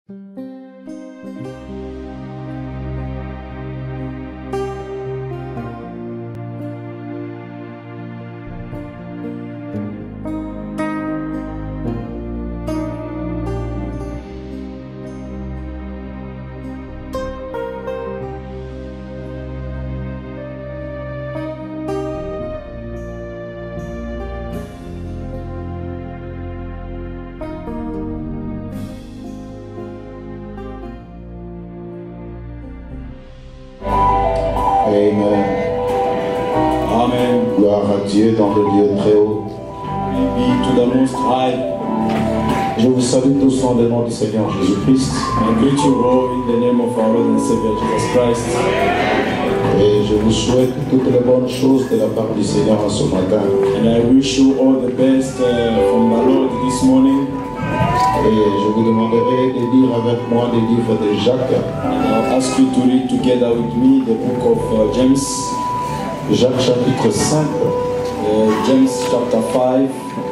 Amen. Amen. Gloire à Dieu dans le lieu très haut. Glory be to the Most High. Je vous salue tous dans le nom du Seigneur Jésus-Christ. I greet you all in the name of our Lord and Savior Jesus Christ. Et je vous souhaite toutes les bonnes choses de la part du Seigneur en ce matin. And I wish you all the best from the Lord this morning. Et je vous demanderai de lire avec moi les livres de Jacques. And I'll ask you to read together with me the book of James. Jacques chapitre 5, James chapter 5,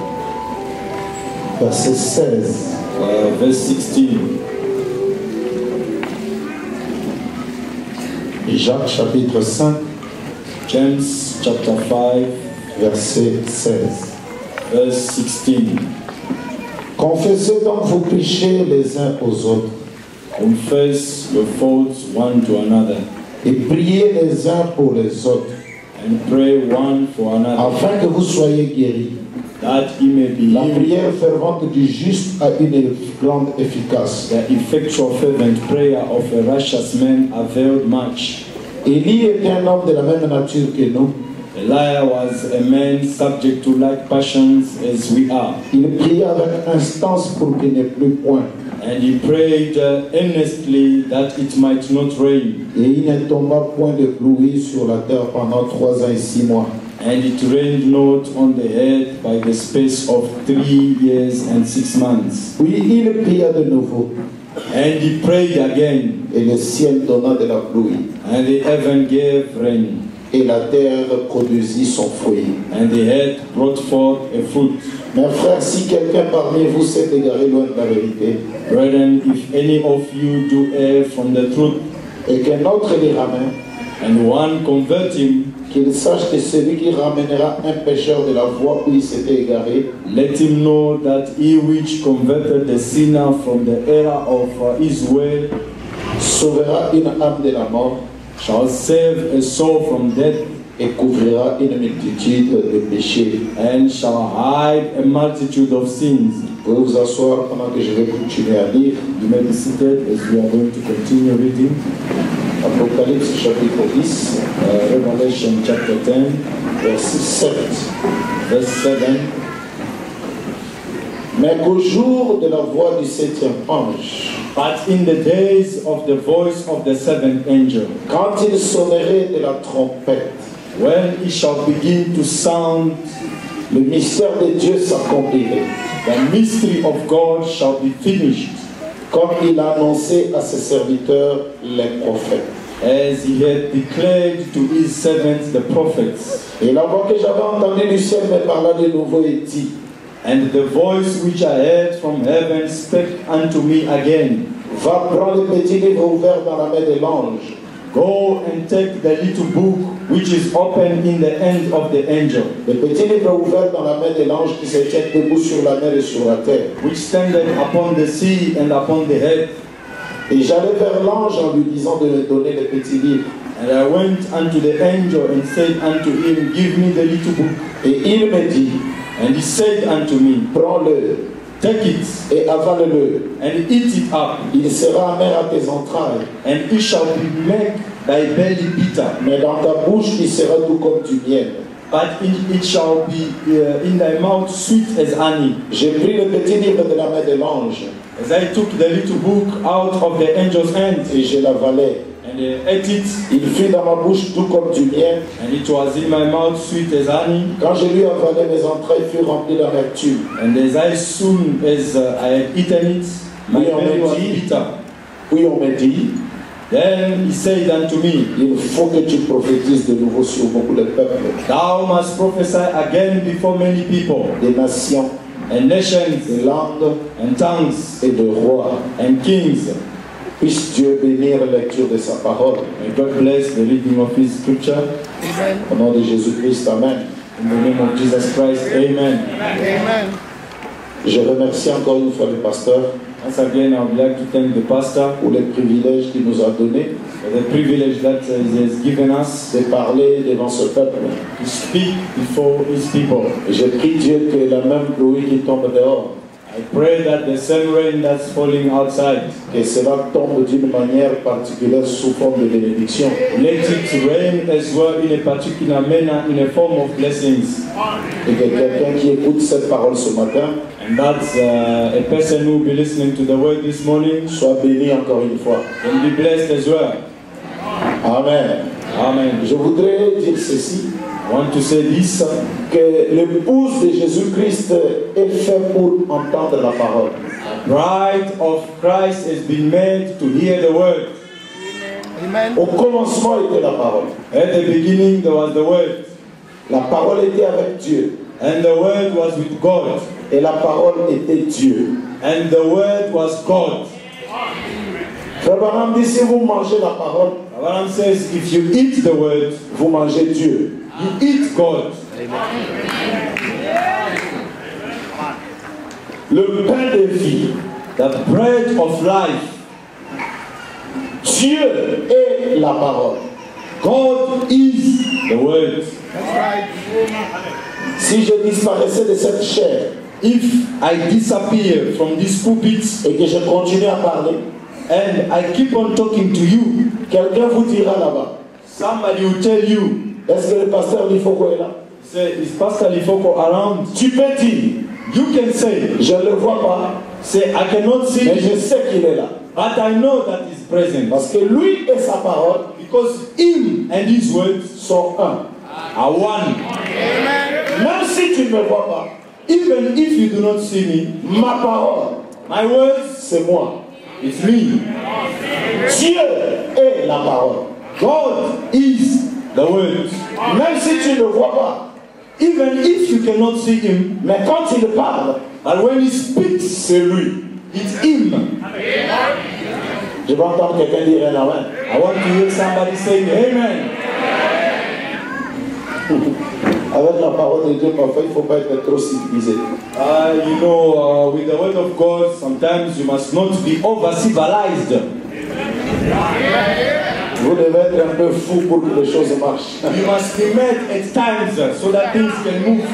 verset 16. verse 16. Jacques chapitre 5, James chapter 5, verset 16. verse 16. Confessez donc vos péchés les uns aux autres Confess your faults one to another, et priez les uns pour les autres, and pray one for another, afin que vous soyez guéris. that he may be La healed. prière fervente du juste a une grande efficace. The effectual fervent prayer of a righteous man availed much. Élie était un homme de la même nature que nous. Elijah was a man subject to like passions as we are, Il pria avec instance pour qu'il n'ait plus point. and he prayed earnestly that it might not rain, Et il ne tomba point de pluie sur la terre pendant 3 ans et 6 mois. and it rained not on the earth by the space of 3 years and 6 months. Puis il pria de nouveau, And he prayed again, et le ciel donna de la pluie, and the heaven gave rain, et la terre produisit son fruit. and the earth brought forth a fruit. Mes frères, si quelqu'un parmi vous s'est égaré loin de la vérité, Brethren, if any of you do err from the truth, et qu'un autre les ramène, and one convert him, qu'il sache que celui qui ramènera un pécheur de la voie où il s'était égaré, let him know that he which converted the sinner from the error of his way sauvera une âme de la mort shall save a soul from death, et couvrira une multitude de péchés. and shall hide a multitude of sins. Vous pouvez vous asseoir pendant que je vais continuer à lire. You may be seated as we are going to continue reading Apocalypse chapitre 10, Revelation chapter 10, verset 7. verse 7. Mais qu'au jour de la voix du 7e ange, But in the days of the voice of the seventh angel, quand il sonnerait de la trompette, when he shall begin to sound, le mystère de Dieu s'accomplirait, the mystery of God shall be finished, comme il a annoncé à ses serviteurs les prophètes. as he had declared to his servants the prophets. Et la voix que j'avais entendue du ciel me parla de nouveau et dit, And the voice which I heard from heaven spake unto me again, va prendre le petit livre ouvert dans la main de l'ange. Go and take the little book which is open in the hand of the angel, Le petit livre ouvert dans la main de l'ange qui se tient debout sur la mer et sur la terre. which standeth upon the sea and upon the earth. Et j'allai vers l'ange en lui disant de me donner le petit livre. And I went unto the angel and said unto him, Give me the little book. Et il me dit, And he said unto me, prends-le Take it et avale-le. and eat it up, Il sera amer à tes entrailles, and it shall be make thy belly bitter, mais dans ta bouche il sera tout comme du miel. but it shall be in thy mouth sweet as honey. J'ai pris le petit livre de la main de l'ange As I took the little book out of the angel's hand et je l'avalai. and ate it, Il fut dans ma bouche tout comme du miel. and it was in my mouth sweet as honey, Quand je lui avalai, mes entrailles furent remplies d'amertume. and as soon as I had eaten it, my belly was bitter. Puis on me dit, Then he said unto me, il faut que tu prophétises de nouveau sur beaucoup de peuples, Thou must prophesy again before many people, des nations, and nations, de langues and tongues, et de rois. and kings. Puisse Dieu bénir la lecture de sa parole. May God bless the reading of His scripture. Au nom de Jésus-Christ, Amen. In the name of Jesus Christ, amen. Amen. Je remercie encore une fois le pasteur Once again, I would like to thank the pastor pour les privilèges qu'il nous a donnés for the privilege that He has given us de parler devant ce peuple. to speak before His people. Et je prie Dieu que la même pluie qui tombe dehors, I pray that the same rain that's falling outside, que cela tombe d'une manière particulière sous forme de bénédiction. let it rain as well in a particular manner, in a form of blessings. Et que quelqu'un qui écoute cette parole ce matin And that a person who will be listening to the word this morning soit béni encore une fois. can be blessed as well. Amen. Amen. Je voudrais dire ceci, I want to say this, que l'épouse de Jésus-Christ est faite pour entendre la parole. bride of Christ has been made to hear the word. Amen. Au commencement était la parole. At the beginning there was the word, La parole était avec Dieu. and the word was with God, Et la parole était Dieu. and the word was God. Frère Branham dit, si vous mangez la parole, Abraham says, if you eat the word, vous mangez Dieu. you eat God. Le pain de vie, The bread of life, Dieu est la parole. God is the word. That's right. Si je disparaissais de cette chair If I disappear from this pulpit et que je continue à parler, and I keep on talking to you, quelqu'un vous dira là-bas, somebody will tell you, est-ce que le pasteur Lifoko est là? say, is Pastor Lifoko around? Tu peux dire, You can say, je ne le vois pas, say, I cannot see mais je him, sais qu'il est là. but I know that he's present. Parce que lui et sa parole Because him and his words sont un. are one. Même si tu ne me vois pas, Even if you do not see me, ma parole, my words, c'est moi. it's me. Dieu est la parole. God is the word. Même si tu ne le vois pas, Even if you cannot see him, mais quand il parle, but when he speaks, c'est lui. it's him. Je vais entendre quelqu'un dire un amen. I want to hear somebody saying amen. Avec la parole de Dieu, parfois il ne faut pas être trop civilisé. With the word of God, sometimes you must not be over civilized. Vous devez être un peu fou pour que les choses marchent. You must be made at times so that things can move.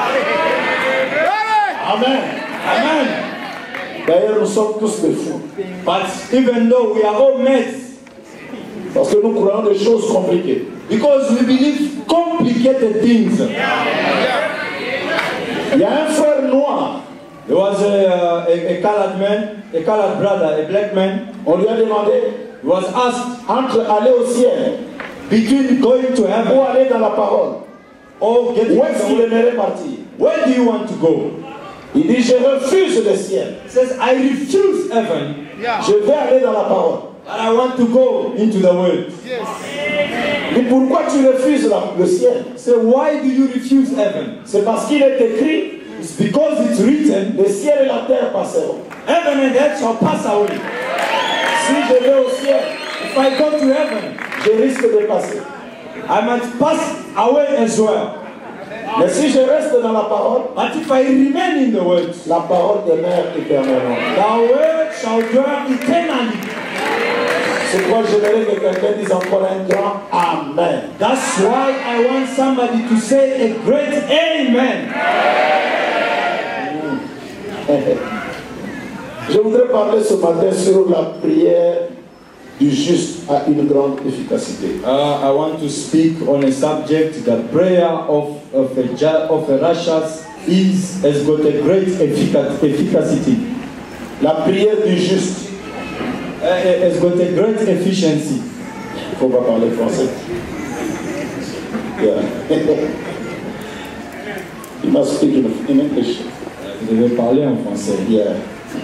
Amen. Amen. D'ailleurs, nous sommes tous des fous. But even though we are all made, Parce que nous croyons des choses compliquées. because we believe complicated things. Il y a un frère noir. There was a colored man, a colored brother, a black man. On lui a demandé He was asked entre aller au ciel between going to ou heaven aller dans la parole. or getting Où est-ce qu'il somewhere. aimerait partir? Where do you want to go? Il dit, je refuse le ciel. He says, I refuse heaven, Je vais aller dans la parole. but I want to go into the world. Mais pourquoi tu refuses le ciel? So why do you refuse heaven? C'est parce qu'il est écrit, It's because it's written, le ciel et la terre passeront. heaven and earth shall pass away. Si je vais au ciel, If I go to heaven, je risque de passer. I might pass away as well. Mais si je reste dans la parole, But if I remain in the word, la parole demeure éternellement. the word shall dwell eternally. C'est pourquoi j'aimerais que quelqu'un dise encore un grand Amen. That's why I want somebody to say a great amen. Je voudrais parler ce matin sur la prière du juste a une grande efficacité. I want to speak on a subject that prayer of a righteous has got a great efficacy. La prière du juste. Has got a great efficiency. Il ne faut pas parler français. Yeah. You must speak in English. Vous devez parler en français. Yeah.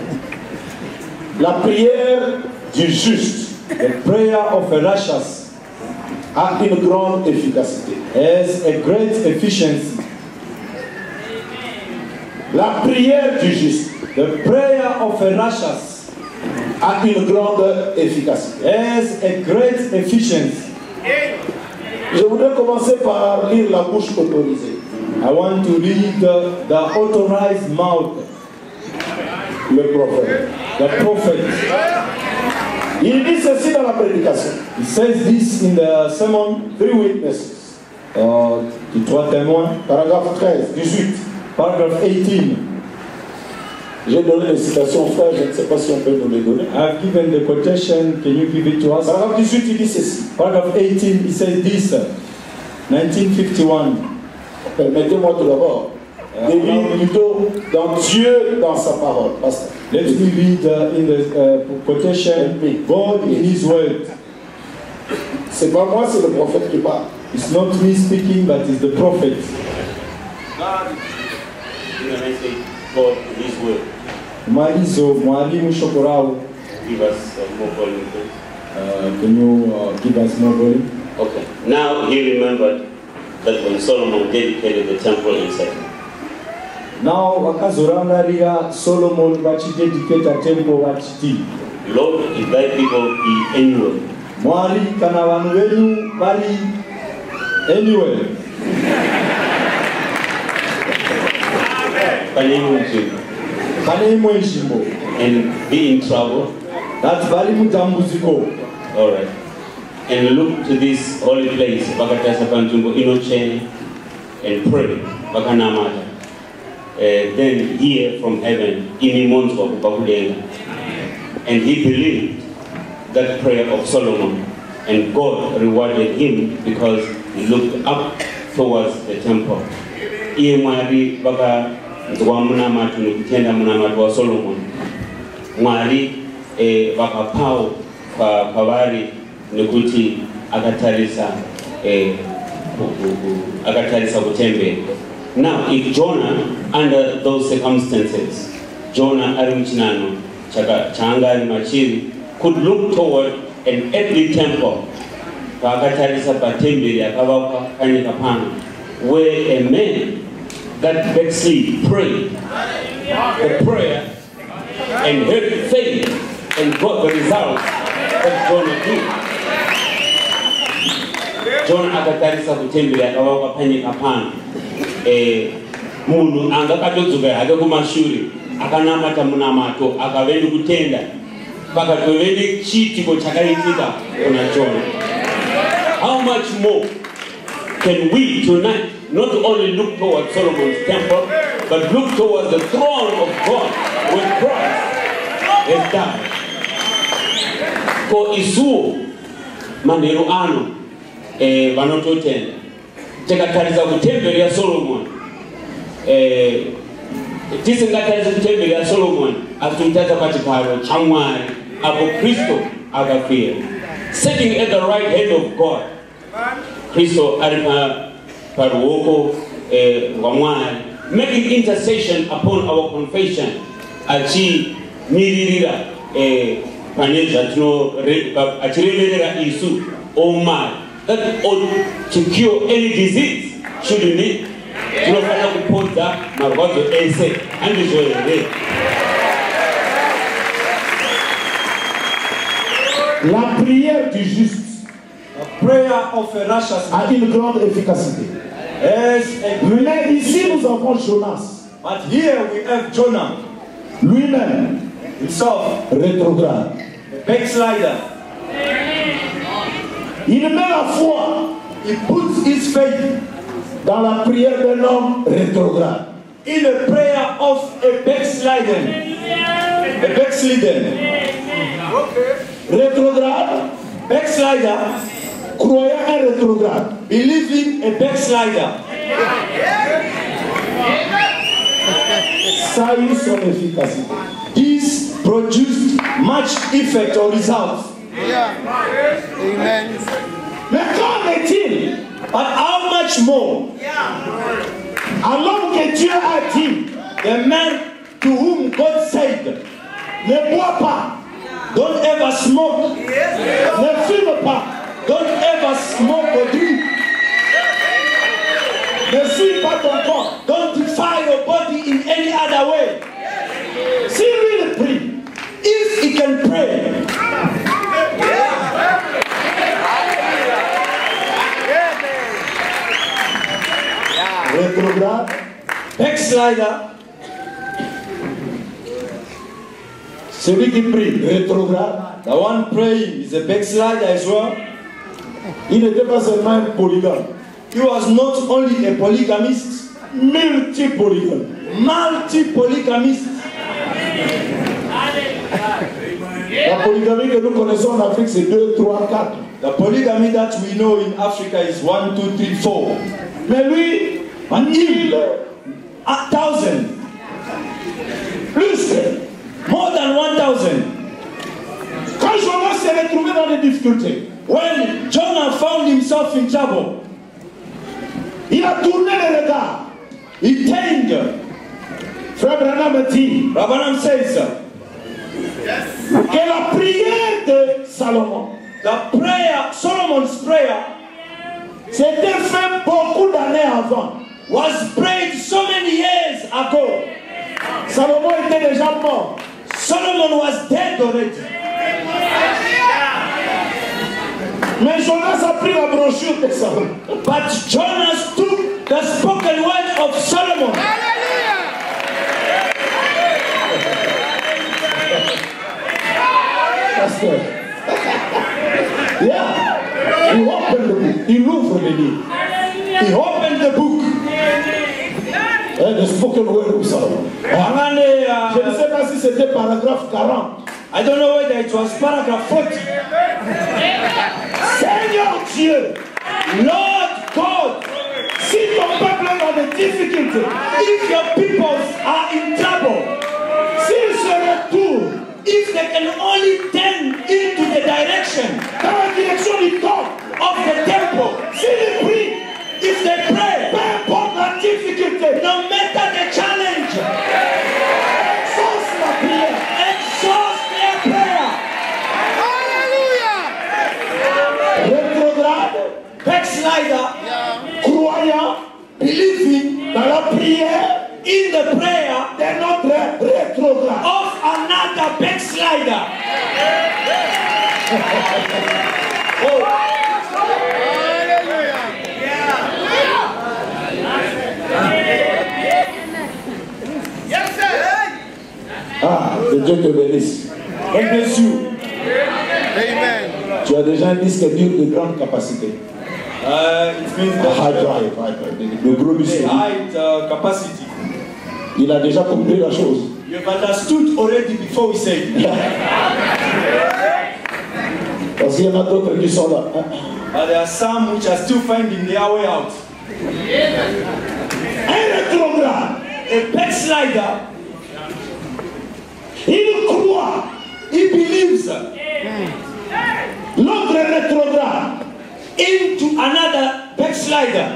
La prière du juste The prayer of a righteous a une grande efficacité. has a great efficiency. La prière du juste The prayer of a righteous a une grande efficacité. has a great efficiency. Je voudrais commencer par lire la bouche autorisée. I want to read the authorized mouth, Le prophète. the prophet. Il dit ceci dans la prédication. He says this in the sermon, 3 witnesses. the trois témoins, Paragraphe 13, 18. paragraph 18. J'ai donné les citations, frère, je ne sais pas si on peut nous les donner. I've given the quotation, can you give it to us? Paragraphe 18, il dit ceci. Paragraph 18, he says this, 1951. Permettez-moi tout d'abord de lire plutôt dans Dieu, dans sa parole. Pasteur. Let me read in the quotation, God in His word. C'est pas moi, c'est le prophète qui parle. It's not me speaking, but it's the prophet. God, when I say God in His word, Malizo, mwalimu Shokorao, give us more volume, please. can you give us more volume? Okay. Now he remembered that when Solomon dedicated the temple in Second, Now wakazorangarira Solomon vachidedicata temple vachiti, Lord, if thy people be anywhere, Mwari kana vanhu venyu vari anywhere, pane imwe nzvimbo, and be in trouble, that vari mudambudziko, all right, and look to this holy place, Bakatarisa Panjumbo Inoche, and pray, Bakanamata. Then hear from heaven, Inimonzwa Kupakudenga. And he believed that prayer of Solomon, and God rewarded him because he looked up towards the temple. Iye Mwari baka nzwa munamatu nukutenda munamatu wa Solomon. Mwari baka pao pavari nukuti akatarisa kutembe. Now, if Jonah, under those circumstances, Jonah Arimchinano, Changa Machiri, could look toward an earthly temple, where a man that backslid prayed the prayer and heard faith and got the results that Jonah did. Jonah akatarisa kutembea akawaka panye kapana. Munhu angakatodzoka hake kumashuri akanamata munamato akavendi kutenda pakatovende chiitiko chakaitika kuna Jonah. How much more can we tonight not only look towards Solomon's temple, but look towards the throne of God where Christ has died? For isuo manero ano vanototenda tikatarisa kutemberi ya Solomon, tisingatarisa kutemberi ya Solomon atumtata pachiparo chamwari apo Kristo akafira sitting at the right hand of God. Kristo aripa paruoko wa mwari making intercession upon our confession achi miririra paneza tuno achiremerera isu omar that ought to cure any disease, shouldn't it? Tunafanya kupoza marwazo ese andizoere. La prière du juste The prayer of a righteous a une grande efficacité. has a great. Mais ici nous avons Jonas, But here we have Jonah lui-même himself, rétrograde. a backslider. Il met la foi He puts his faith dans la prière d'un homme rétrograde. in the prayer of a backslidden. A backslidden. Rétrograde, Backslider, croyant un rétrograde. believing a backslider. Ça a eu son efficacité. This produced much effect or results. Yeah. Amen. Mais qu'en est-il But how much more alors que Dieu a dit, the man to whom God said, ne bois pas, don't ever smoke, ne fume pas, don't ever smoke or drink, ne suis pas ton corps. don't defile your body in any Rétrograde. Backslider. Celui qui prie. Rétrograde. The one praying is a backslider as well. Il n'était pas seulement un polygame. He was not only a polygamist, Multipolygame. multi-polygamist. La polygamie que nous connaissons en Afrique, c'est 2, 3, 4. The polygamy that we know in Africa is 1, 2, 3, 4. Mais lui, But il, 1,000, plus que. more than 1,000. Quand Jonas s'est retrouvé dans des difficultés, When Jonah found himself in trouble, il a tourné le regard. he turned. Frère Branham dit Rabbanam says, que la prière de Salomon, the prayer, Solomon's prayer, c'était fait beaucoup d'années avant. was prayed so many years ago. Salomon était déjà mort. Solomon was dead already. Mais Jonas a pris la brochure de Salomon. But Jonas took the spoken word of Solomon. Pasteur. Yeah. He opened the book. Il ouvre le livre. He opened the book. The spoken word of Salomon. Je ne sais pas si c'était paragraphe 40. I don't know whether it was paragraph 40. Seigneur Dieu, Lord God, si ton peuple est dans des difficultés, if your people are in trouble, s'ils se retournent if they can only turn into the direction dans la direction du temple, of the temple, s'ils prient, if they pray, peu importe la difficulté, no matter the challenge, exauce la prière. exhaust their prayer. Rétrograde, Backslider, croyant believing dans la prière in the prayer de notre rétrograde. of another backslider. Oh, Ah, que Dieu te bénisse. God bless you. Amen. Tu as déjà un disque dur de grande capacité. It means High that drive, le gros the disque dur. height capacity. Il a déjà compris la chose. You've understood already before we said. Parce qu'il y en a d'autres qui sont là. But there are some which are still finding their way out. Un rétrograde, A backslider, il croit. he believes L'autre rétrograde, into another backslider.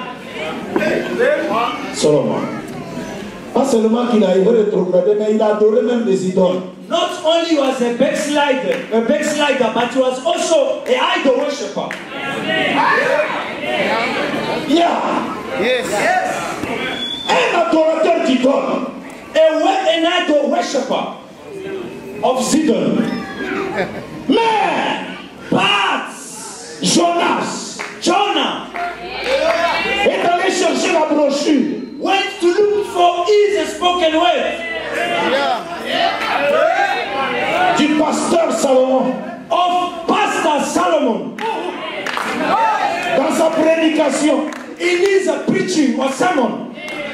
Solomon. Pas seulement qu'il a rétrogradé, mais il a adoré même des idoles. Not only was a backslider, but he was also an idol worshipper. Yeah. Yes. Un adorateur d'idole. An idol worshipper of Sidon. Mais But Jonas Jonah est allé chercher la brochure. went to look for his spoken word Du pasteur Salomon of Pastor Solomon dans sa prédication, in his preaching or sermon.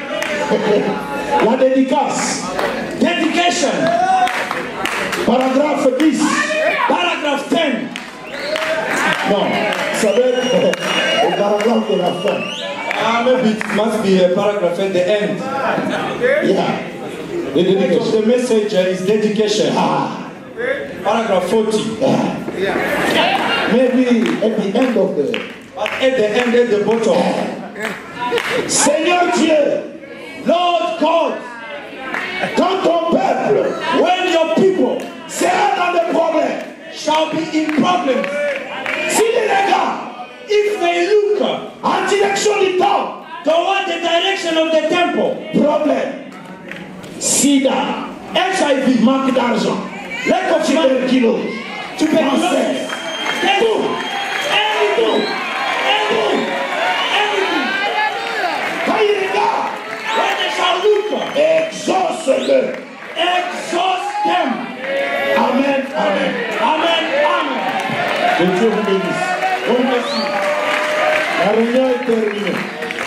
la dédicace, Dedication, paragraphe 10. paragraph 10. Non, ça va être le paragraphe de la fin. Maybe it must be a paragraph at the end. Yeah. The title of the message is dedication. Ah, Paragraph 40. maybe at the end of the. But at the end, at the bottom, Seigneur Dieu, Lord God, quand ton peuple when your people sera dans des problèmes, shall be in problems, si les regards if they look en direction du temple, toward the direction of the temple, problème, sida, HIV, manque d'argent, lack of money, tuberculose, tuberculosis, cancer, anything, anything. quand il regarde Que Dieu vous bénisse. God bless you. La réunion est terminée.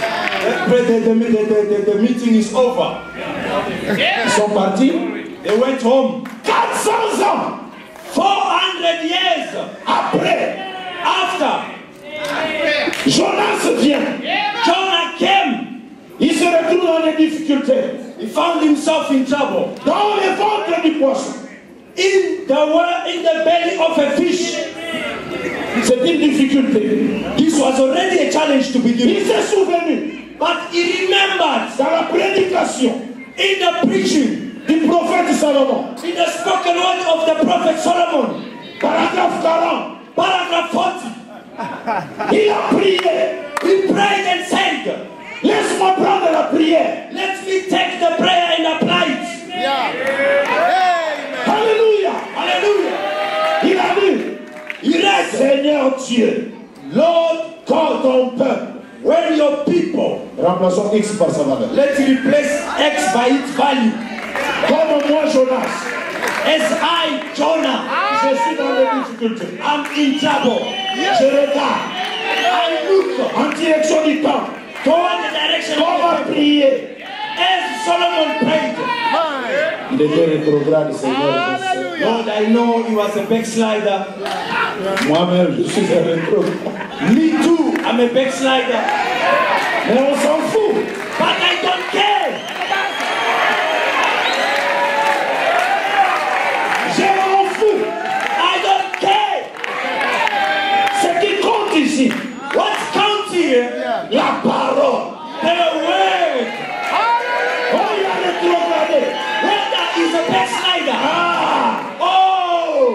The meeting is over. Ils sont partis. They went home. 400 ans 400 years après, after Jonas vient. Jonah came, Il se retrouve dans les difficultés. he found himself in trouble. Dans le ventre du poisson. In the belly of a fish. C'est une difficulté. This was already a challenge to begin Il with. s'est souvenu But he remembered dans la prédication in the preaching, du prophète Salomon. in the spoken word of the prophet Solomon, Paragraphe 40. paragraph 40, Il a prié. he prayed and said, Laisse-moi prendre la prière. let me take the prayer and apply it. Alléluia. Hallelujah. Il a dit, He read, Seigneur Dieu, Lord, quand ton peuple, when your people, remplaçons X par sa valeur. let me replace X by its value. Comme moi, Jonas, As I, Jonah, je suis dans les difficultés. am in trouble. Je regarde I look en direction du temps. toward the direction of Comment the people. prier? As Solomon prayed, Il était rétrograde, Seigneur. Lord, I know he was a backslider. Moi-même, je suis un rétrograde. Me too, I'm a backslider. Mais on s'en fout. But I don't care. Je m'en fous. I don't care. Ce qui compte ici, What counts here? la parole. The word. Oh, il a rétrogradé. Whether he's a backslider. Ah, Oh,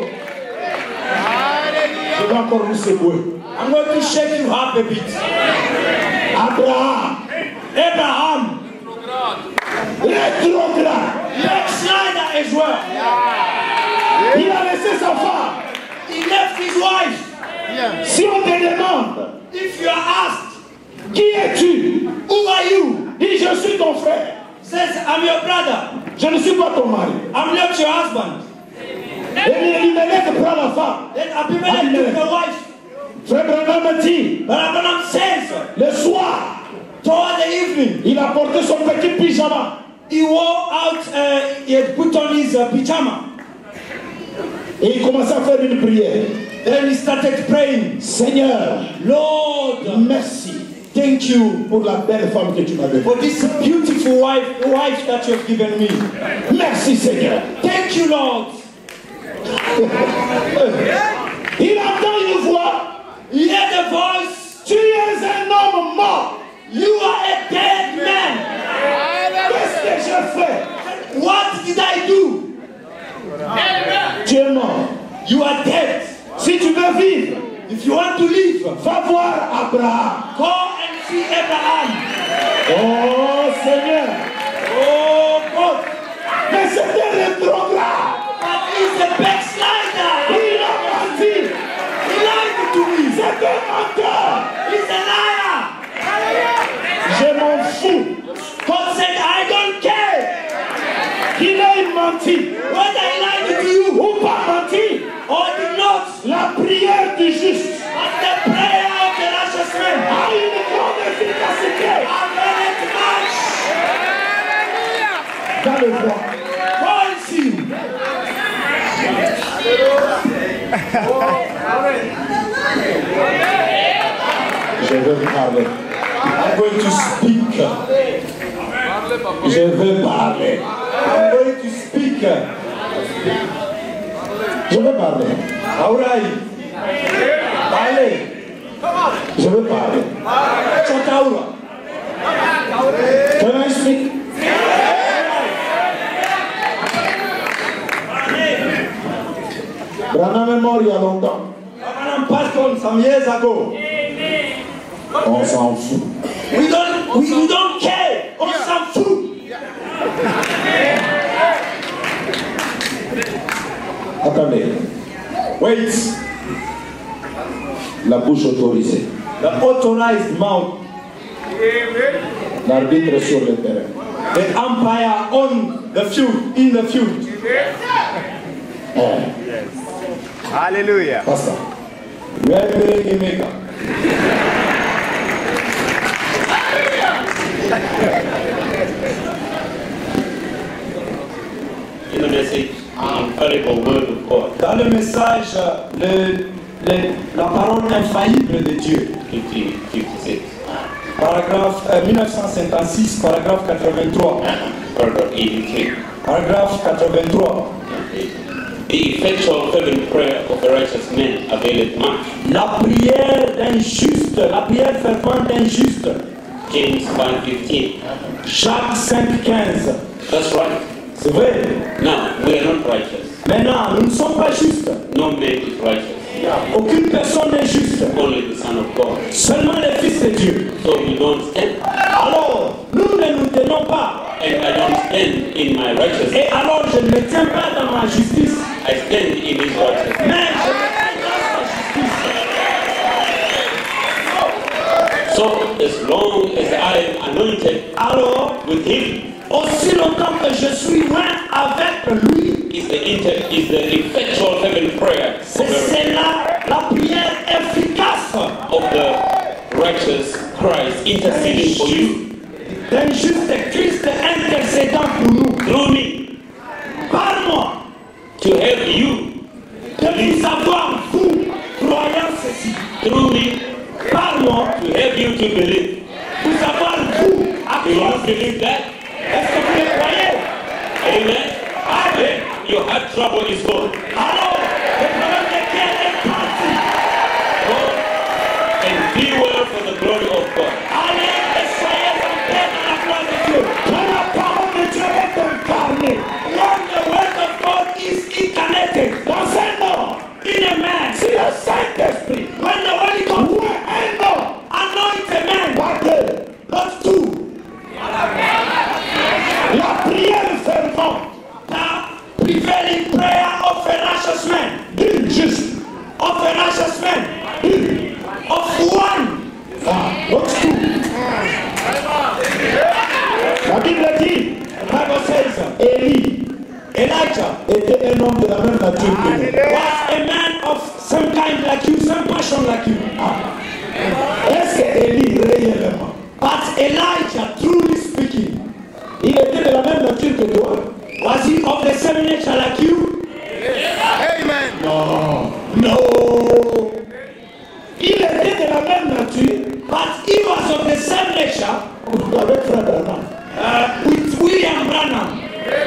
je vais encore vous secouer. I'm going to shake you up a bit. Abraham, Abraham, rétrograde. backslider as well. Il a laissé sa femme. He left his wife. Si on te demande, If you are asked, qui es-tu? who are you? Dis, je suis ton frère. Says, I'm your brother. Je ne suis pas ton mari. I'm not your husband. Et Elimelech prend la femme. Then Abimelech took the wife. Frère Branham dit, But Abraham says, le soir, toward the evening, il a porté son petit pyjama. he wore out, he had put on his pyjama. Et il commençait à faire une prière. Then he started praying, Seigneur, Lord, merci thank you pour la belle femme que tu m'as donnée. for this beautiful wife that you have given me. Merci Seigneur. Thank you, Lord. Il entend une voix. He heard a voice. Tu es un homme mort. You are a dead man. Qu'est-ce que j'ai fait? What did I do? Tu es mort. You are dead. Si tu veux vivre, If you want to live, va voir Abraham. go and see Abraham. Oh Seigneur. Oh God. Mais c'était rétrograde. But he's a backslider. Il a menti. He lied to me. C'est un menteur. He's a liar. Je m'en fous. God said, I don't care Qu'il ait menti whether he lied to you ou pas menti. or did not. La prière du juste But the prayer of the righteous man a une grande efficacité. availeth much. Dans le voix. Go and see him. Je veux parler. I'm going to speak. Je veux parler. I'm going to speak. Je veux parler. Alright. Allez, Je veux parler. Chotaura. Can I speak? Branham est mort il y a longtemps. Abraham passed on some years ago. On s'en fout. We don't care. On some food. Attendez. Wait. La bouche autorisée. The authorized mouth, L'arbitre sur le terrain. the umpire on the field, in the field. Hallelujah. Pasteur. In the message, the infallible word of God. Dans le message, la parole infaillible de Dieu. 56. Paragraphe 1956, paragraphe 83. Paragraph 83. Paragraphe 83. The effectual fervent prayer of a righteous man availeth much. La prière d'un juste, la prière fervente d'un juste. James 5:15. Jacques 5:15. That's right. C'est vrai. Now, we are not righteous. Maintenant, nous ne sommes pas justes. No man is righteous. Aucune personne n'est juste. Only the Son of God. Seulement le Fils de Dieu. So we don't stand. Alors, nous ne nous tenons pas. And I don't stand in my righteousness. Et alors, je ne me tiens pas dans ma justice. I stand in his righteousness. Mais je me tiens dans sa justice. So as long as I am anointed Alors, with him, aussi longtemps que je suis loin avec lui, is the effectual fervent prayer c'est là la prière efficace of the righteous Christ interceding for you d'un juste Christ intercédant pour nous. through me, Par moi, to help you de vous avoir, vous, croyant ceci. through me, Par moi, to help you to believe. vous avoir, vous, à Do you croire. believe that? Est-ce que vous le croyez? Amen. Amen. Your heart trouble is gone. Alors, le problème de cœur est parti. Go and be well for the glory of God. Allez et soyez en paix dans la gloire de Dieu. Quand la parole de Dieu est incarnée, when the word of God is incarnated, dans un homme, in a man, c'est le Saint-Esprit. When the Holy Ghost, un homme, anoint a man, pas deux, not two. La prière fervente, the prevailing prayer of a righteous man, just of a righteous man, of one, not two. La Bible dit, Bible says, Elijah était un homme de la même nature que nous. Was a man of some kind like you, some passion like you. Est-ce que Élie réellement? But Elijah, truly speaking, il était de la même nature que toi. Was he of the same nature like you? Amen. No. No. Il était de la même nature, but he was of the same nature avec Frère Branham. With William Branham.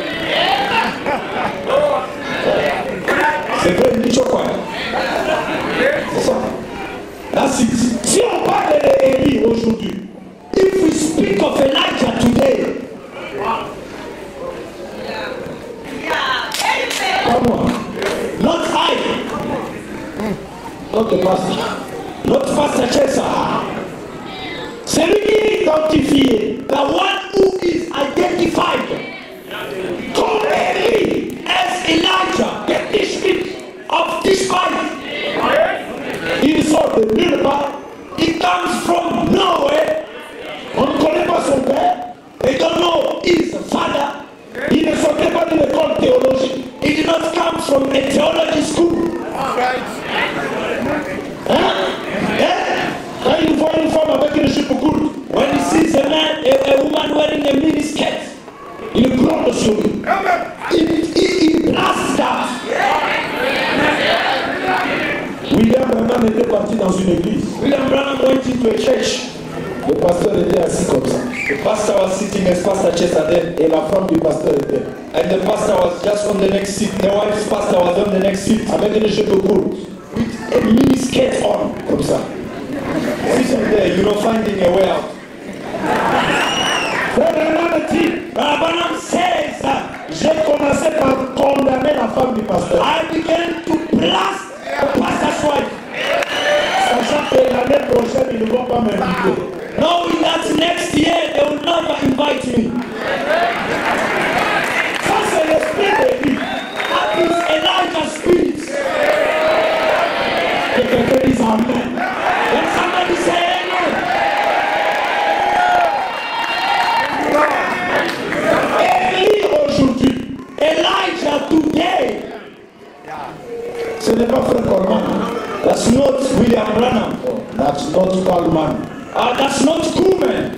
C'est vrai, il dit quoi? C'est ça. Là, si on parle d'Élie aujourd'hui, if we speak of Elijah today, come on, not I, not the pastor, not Pastor Chesa. C'est lui qui est identifié, the one who is identified comme Élie as Elijah, the district of this life. Il sort de nulle part, he comes from nowhere. On ne connaît pas son père, they don't know his father. Il ne sortait pas d'une école théologique. He did not come from a theology school. Quand il voit une femme avec une jupe courte, when he sees a woman wearing a miniskirt, il plonge sur lui. Il place that. William Branham était parti dans une église. William Branham went into a church. Le pasteur était assis comme ça. The pastor was sitting as Pastor Chesadeh, et la femme du pasteur était. And the pastor was just on the next seat. The wife's pastor was on the next seat. Avec une jupe courte. With a miniskirt on, comme ça. Sitting there, you know, finding a way out. Branham says, j'ai commencé par condamner la femme du pasteur. I began to blast the pastor's wife. Sachant que l'année prochaine, ils ne vont pas m'inviter. Knowing that next year, they will never invite me. Ça, c'est l'esprit de Dieu. That is Elijah's spirit. Que quelqu'un dise Amen. When somebody say Amen. Élie aujourd'hui, Elijah today. Ce n'est pas Frère Coleman. That's not William Branham. Oh, that's not Coleman. That's not Kuhlman.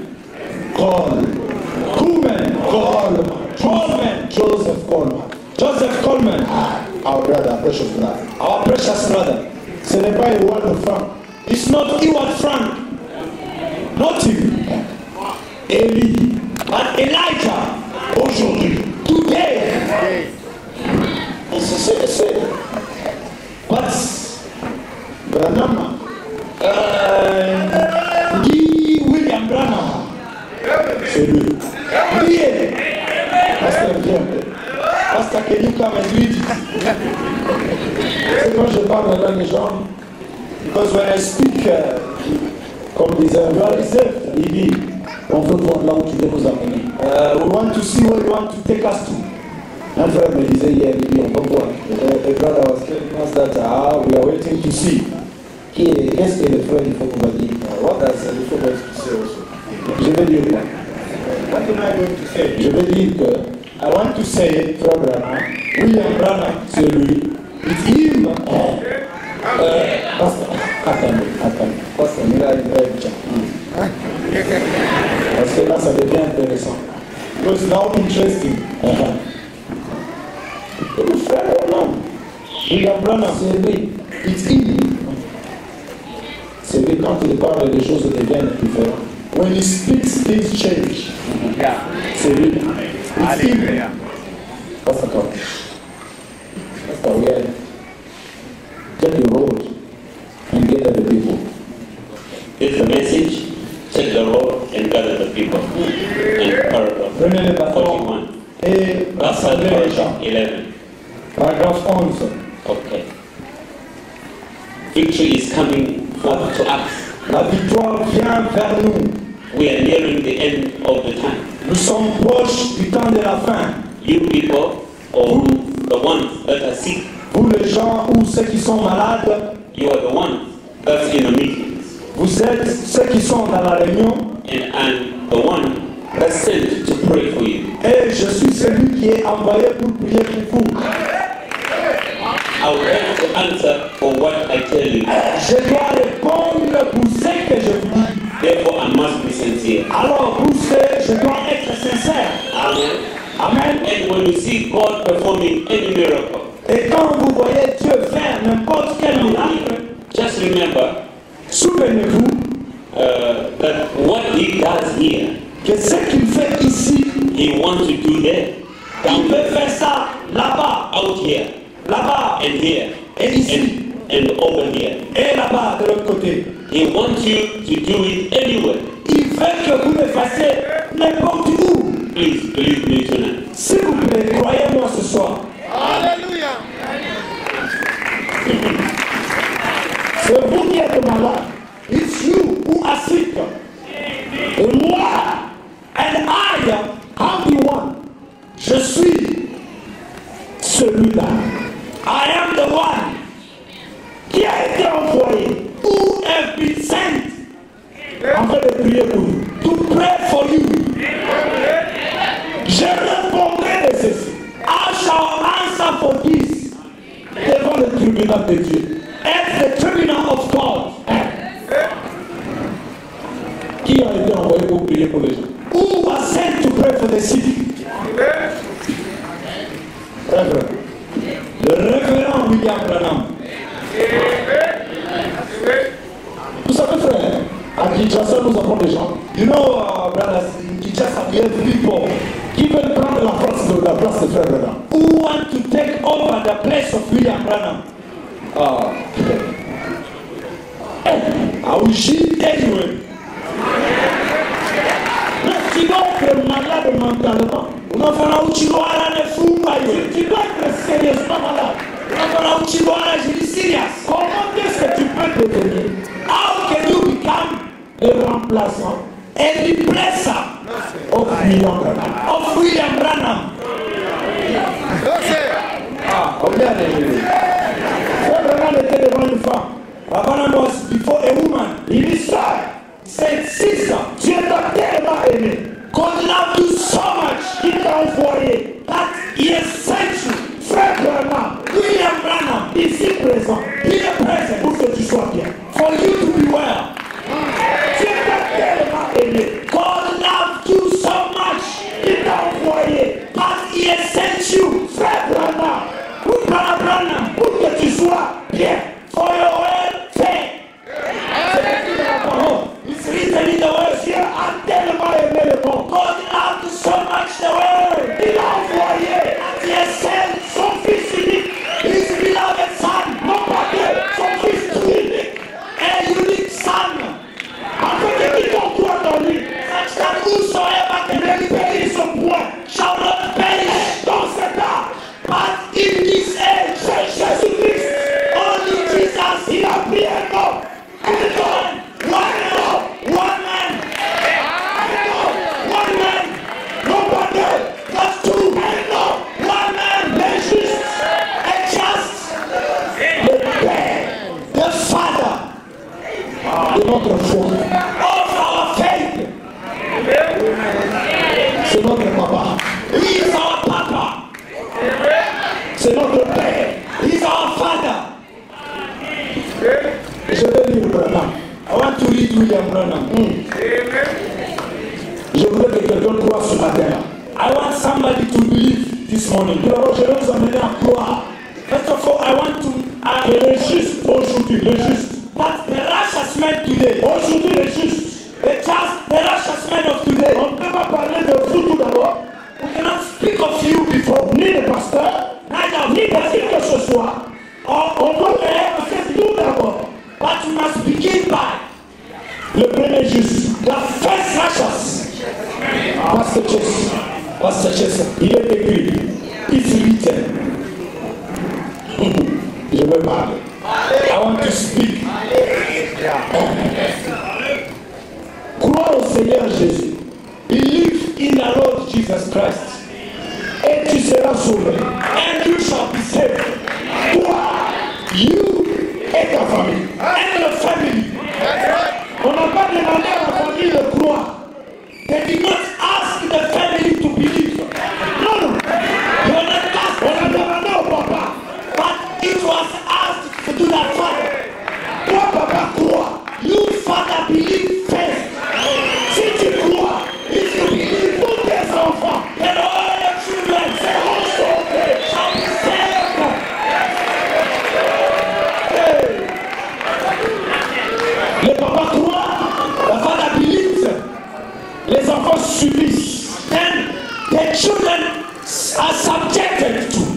Coleman. Joseph Coleman. Joseph Coleman. Our brother, precious brother. Our precious brother. Ce n'est pas Ewan Frank. It's not Ewan Frank. Not him. Eli. But Elijah. Aujourd'hui. Today. C'est. But Branham. Guy William Branham. C'est lui. Priez. Pasteur vient. Pasteur Kenyuka Medwidi. C'est quand je parle dans les gens, Because when I speak, comme disait un gars, il dit, on veut voir là où tu veux nous amener. we want to see where you want to take us to. Un frère me disait hier, il dit, on va voir. A brother was telling us that we are waiting to see. Qu'est-ce que le frère il faut qu'on va dire? What does the frère have to say also? Je vais dire quoi? What am I going to say? Je vais dire que I want to say, frère Branham, William Branham, c'est lui. it's him. Attendez. Pasteur, il a une vraie chat. Parce que là, ça devient intéressant. Because now interesting. Le frère Branham, William Branham, c'est lui. it's him. C'est lui quand il parle, les choses deviennent différentes. When he speaks, things change. C'est lui. It's him. Pastor Tom. Pastor, we are. Get the road and gather the people. It's the message. Take the road and gather the people. And paragraph Prenez le bâton 41. et rassemblez les gens. 11. Paragraphe 11. Okay. Victory is coming forth to us. La victoire vient vers nous. We are nearing the end of the time. Nous sommes proches du temps de la fin. You people, or the ones that are sick, Vous les gens ou ceux qui sont malades, you are the ones that's in the meetings. vous êtes ceux qui sont dans la réunion And I'm the one that's sent to pray for you. et je suis celui qui est envoyé pour prier pour vous. I will have to answer for what I tell you. Je dois répondre pour ce que je vous dis. Therefore, I must be sincere. Alors pour ce, je dois être sincère. Amen. Amen. And when you see God performing any miracle, Et quand vous voyez Dieu faire n'importe quel miracle, just remember souvenez-vous that what He does here, que ce qu'il fait ici, He wants to do there, il down peut there, faire ça là-bas, out here, là-bas, and here, et ici, and over here. et là-bas de l'autre côté. He wants you to do it anywhere. Il veut que vous le fassiez n'importe où. Please believe me tonight. S'il vous plaît, croyez-moi ce soir. Hallelujah. C'est vous qui êtes malade. It's you who are sick. Et moi, and I am the one. Je suis celui-là. I am the one qui a été envoyé. Who have been sent. En train de prier pour vous. To pray for you. Je répondrai de ceci. I shall answer for this. Devant le tribunal de Dieu. At the tribunal of God. Qui a été envoyé pour prier pour les gens? Who was sent to pray for the city? Le révérend William Branham. Vous savez, frère, à Kinshasa, nous avons des gens You know, brothers, in Kinshasa, we have people qui veulent prendre la place de frère Branham. who want to take over the place of William Branham. Ah, I will shield anyway. Mais tu dois être malade mentalement. Tu dois être sérieusement malade. Comment est-ce que tu peux devenir? How can you become le remplaçant a replacer of William Branham. of William Branham? Combien de frère Branham était devant une femme. Branham was before a woman. Il dit ça, Said, sister, Dieu t'a tellement aimé God loved you so much qu'il t'a envoyé. that He has sent you, Frère Branham, William Branham, ici présent, be the present pour que tu Je vais lire Branham. I want to read William Branham. Je voudrais que quelqu'un croie ce matin. I want somebody to believe this morning. Tout d'abord, je vais vous amener à croire First of all, I want to que le juste aujourd'hui, le juste, but the righteous man today, aujourd'hui le juste, the righteous man of today, on ne peut pas parler de vous tout d'abord, we cannot speak of you before, ni de pasteur, neither ni of de qui que ce soit. On doit faire tout d'abord. but we must begin by Le premier juste, the first righteous. Pasteur Chess, il est écrit, It's written. je veux parler. I want to speak. Crois au Seigneur Jésus Believe in the Lord Jesus Christ, et tu seras sauvé. and you shall be saved, Toi, you et ta famille. and your family. On n'a pas demandé à la famille de croire. They did not ask the family to believe. Non, non. They were not asked, On a demandé au papa. but it was asked to do that father. Toi, papa, crois. You father believe first. Si tu crois, If you believe, tous tes enfants then all your children seront sauvés. shall be saved. Le papa croit, The father believes. les enfants subissent. Then the children are subjected to.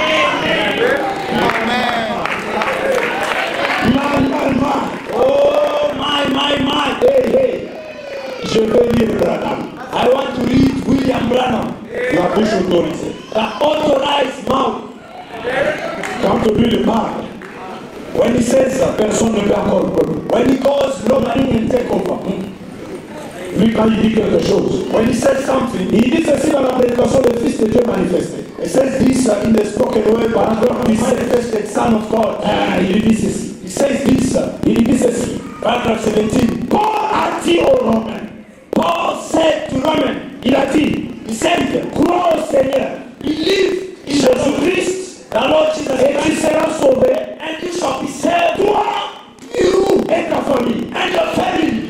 Mal. Oh my. Hey, hey. Je vais lire Branham. I want to read William Branham, La bouche autorisée. the authorized mouth. Quand lui le parle, When he says, personne ne peut encore le peuple. when he goes, nobody can take over. Lui, quand il dit quelque chose, When he says something, il dit ceci dans la prédication du Fils de Dieu manifesté. he says this in the spoken word, but Paragraphe he 17. manifested Son of God. Il dit ceci. He says this, Il dit ceci. paragraph 17. Paul a dit aux Romains, Paul said to Roman, il a dit, he said, crois au Seigneur, believe in Jésus-Christ, the Lord Jesus et tu Christ, seras sauvé, and you shall be saved, toi you et ta famille. and your family.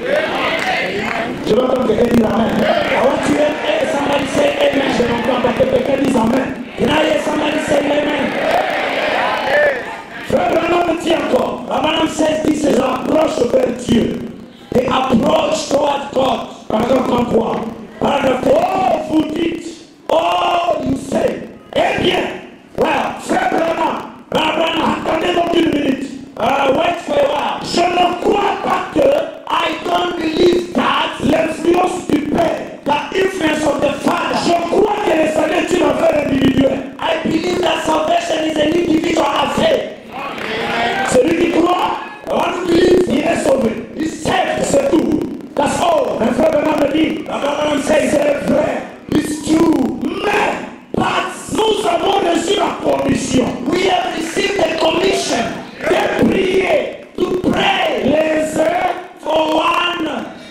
Je vais entendre quelqu'un dire Amen. I want to hear somebody say Je amen. n'entends pas que quelqu'un dise Amen. Can I hear somebody say amen? Frère Branham dit encore, Abraham says this is l'approche vers Dieu. the approach toward God. Paragraphe 33. Paragraph 10. Oh, vous dites, Oh, you say, eh bien, well, frère Branham, Abraham, attendez donc une minute. wait for a while. Je ne crois pas que I don't believe that l'influence du Père, the influence of the Father. je crois que le salut est une affaire individuelle. I believe that salvation is an individual affair. Celui qui croit, I want to believe il est sauvé. he's saved. C'est tout. That's all. Un frère Branham me dit, Abraham says c'est vrai. it's true. Mais, nous avons reçu la commission We have received the commission de prier to pray les uns for one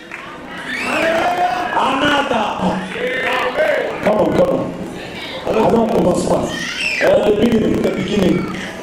another. Come on. Alors on commence pas. The beginning.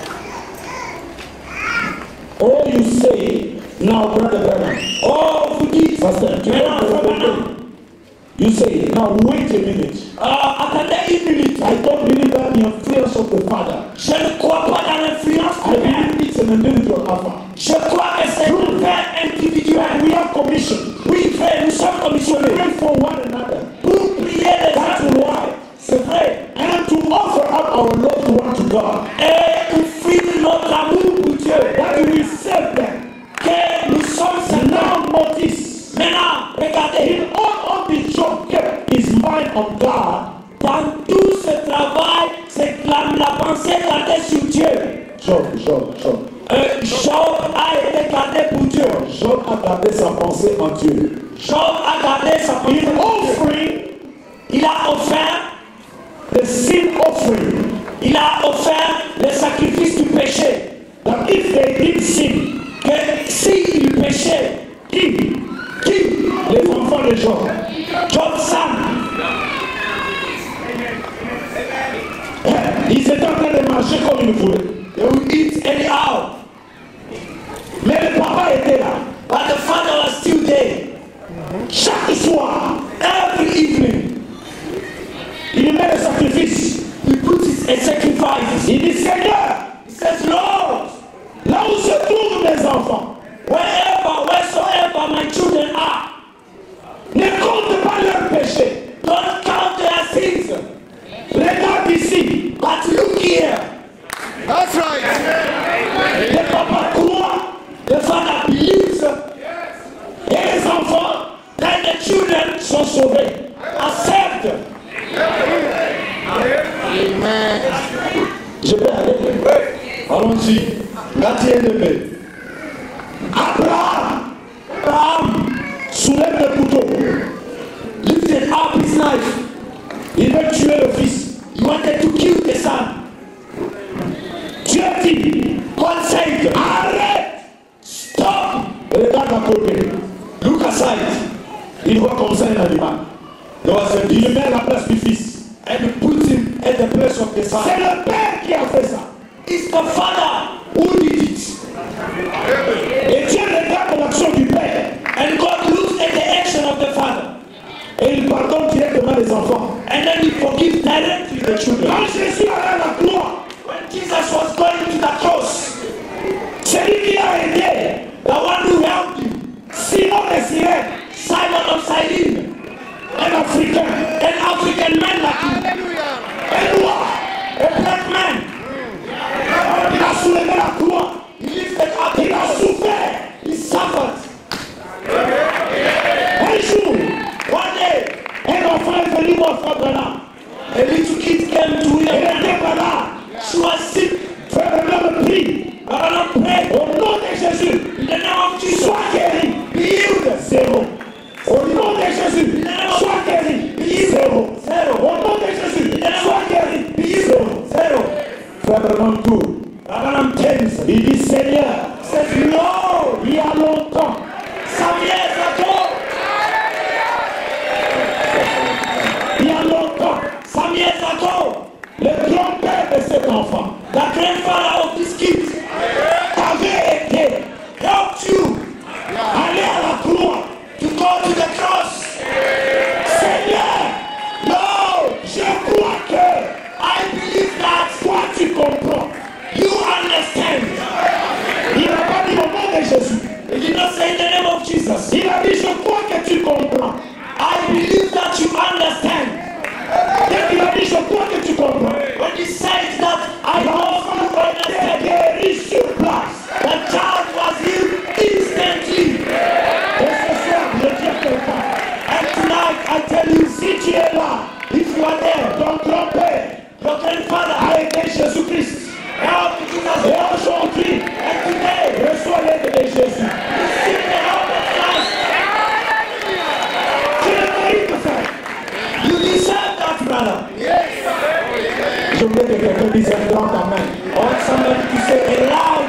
Oh, you say, now brother Branham, Oh, vous dites, pasteur, tu maintenant, vas frère te Branham, You say, now wait a minute. attendez une minute. I don't believe that the influence of the Father. Je ne crois pas dans l'influence I du Père. believe it's an individual affair. Je crois que c'est une affaire individuelle. We are commissioned Oui, frère, nous sommes to commissionnés pray for one another. pour prier les That's uns. why. C'est vrai. And to offer up our loved one to God. Et offrir notre amour pour Dieu. That we save them. Que nous sommes Now maintenant. notice. Maintenant, regardez. In all of the job kept his mind on God. Dans tout ce travail, c'est la pensée gardée sur Dieu. Job. Job a été gardé pour Dieu. Job a gardé sa pensée en Dieu. Job a gardé sa pensée In pour Dieu. offering Il a offert, the sin offering, il a offert le sacrifice du péché. that if they did sin, Que s'il péchait, qui les enfants de Job, Job sang. ils étaient en train de marcher comme ils voulaient. They will eat anyhow. but the father was still there. Chaque soir, every evening, il met le sacrifice. He puts his sacrifices. Il dit Seigneur, he says Lord, là où se trouvent mes enfants, wheresoever my children are, ne compte pas leurs péchés. Don't count their sins. Regarde ici, but look here. That's right. Le papa croit, le father believes, et les enfants, then the children sont sauvés. Accepte. Amen. Je vais aller. Allons-y. Gardien aimé. Abraham soulève le couteau. Lifted up his knife. Il veut tuer le fils. He wanted to kill the son. Dieu dit, conseille, arrête, stop. Regarde à côté. Look aside. Il voit comme ça un animal. Il le met à la place du fils. And put him at the place of the son. C'est le père qui a fait ça. It's the father who did it. Et Dieu regarde l'action du père. And God looks at the action of the father. Et il pardonne directement les enfants. And then he forgives directly the children. Quand Jésus allait à la croix, when Jesus was going to the cross, celui qui a aidé, the one who helped him, Simon de Cyrène, Simon of Cyrene, an African man like you, a noir, a black man. Il a soulevé la croix, il lifted up, il a souffert, il suffered. Un jour, one day, un enfant est venu voir Frère Branham. A little kid came to him. Elle était malade. She was sick. Frère Branham prie. Branham prayed. Au nom de Jésus. In the name of Jesus. Sois guéri. Be healed. Zéro. Au nom de Jésus. In the name of sois guéri. Be healed. Zéro. Zéro. Au nom de Jésus. In the name of sois guéri. Be healed. Zéro. Zéro. Frère Branham tourne. Branham turns. Il dit Seigneur. Says no. Il y a longtemps. Some years ago. Il y a longtemps, some years ago, le grand-père de cet enfant, the grandfather of this kid, avait aidé, helped you, aller à la croix, to go to the cross. Seigneur, Lord, je crois que, I believe that, toi tu comprends, you understand. Il n'a pas dit au nom de Jésus. He did not say in the name of Jesus. Il a dit, je crois que tu comprends. I believe that you understand. Dès qu'il a dit, je crois que tu comprends. When he said that, I hope you understand. Guéri sur place. The child was healed instantly. Et ce soir, je dis à quelqu'un. And tonight, I tell you, si tu es là, if you are there, ton grand-père, your grandfather a aidé Jésus-Christ. Help Jesus. Et aujourd'hui, and today, reçois l'aide de Jésus. Receive the help of Christ. You deserve that, brother. Yes. Je voulais que quelqu'un dise un grand amen. I want somebody to say a loud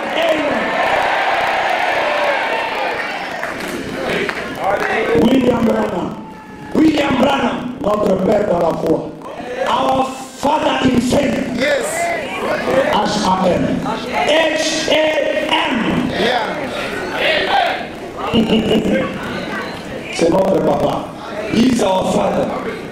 amen. William Branham, notre père dans la foi. Our father in faith. Yes. H-A-M. H-A-M. Yeah. C'est notre papa. He's our father.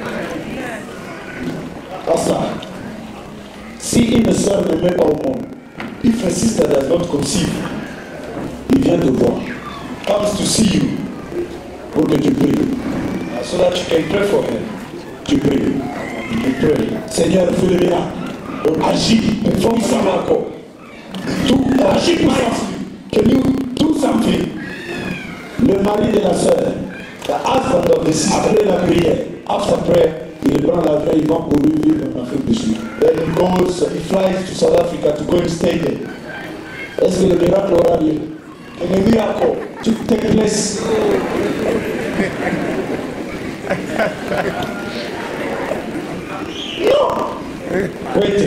Pastor, si une sœur ne met pas au monde, if a sister does not conceive, il vient te voir, comes to see you, pour que tu pries, so that you can pray for her. Tu pries, tu pries. Seigneur, fais le miracle. Agis, performe ça encore. Tout, agis pour ça. Can you do something? Le mari de la sœur, the husband of the sister, après la prière, after prayer, il prend l'avion, il va pour lui vivre en Afrique du Sud. Then he goes, he flies to South Africa to go and stay there. Est-ce que le miracle aura lieu? And the miracle to take place. Non! Wait.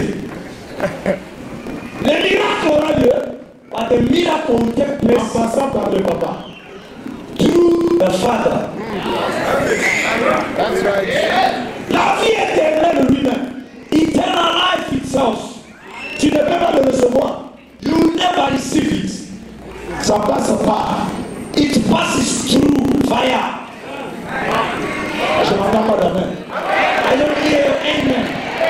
Le miracle aura lieu, but the miracle will take place en passant par le papa. Through the father. That's right. La vie éternelle lui-même. Eternal life itself. Tu ne peux pas le recevoir. You will never receive it. Ça passe par it passes through fire. Je n'entends pas d'amen. I don't hear your amen.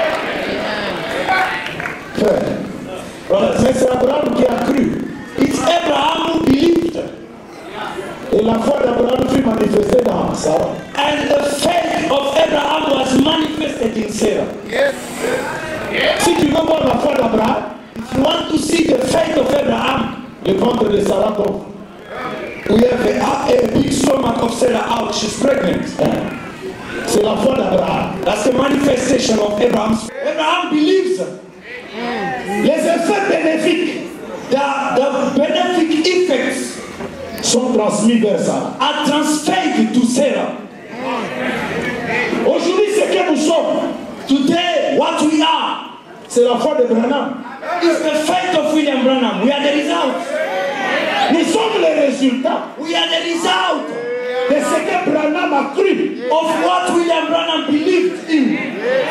Frère. Mais c'est Abraham qui a cru. It's Abraham who believed. Et la foi d'Abraham fut manifestée dans Sarah. And the faith of Abraham was manifested in Sarah. Yes. Si tu veux voir la foi d'Abraham, If you want to see the faith of Abraham, le ventre de Sarah tombe. we have a big stomach of Sarah out. She's pregnant. C'est la foi d'Abraham. That's the manifestation of Abraham's. Abraham believes. Les effets bénéfiques The benefic effects sont transmis vers Sarah. are transferred to Sarah. Aujourd'hui, ce que nous sommes, Today, what we are c'est la foi de Branham. is the faith of William Branham. We are the result. Nous sommes les résultats We are the result de ce que Branham a cru. of what William Branham believed in.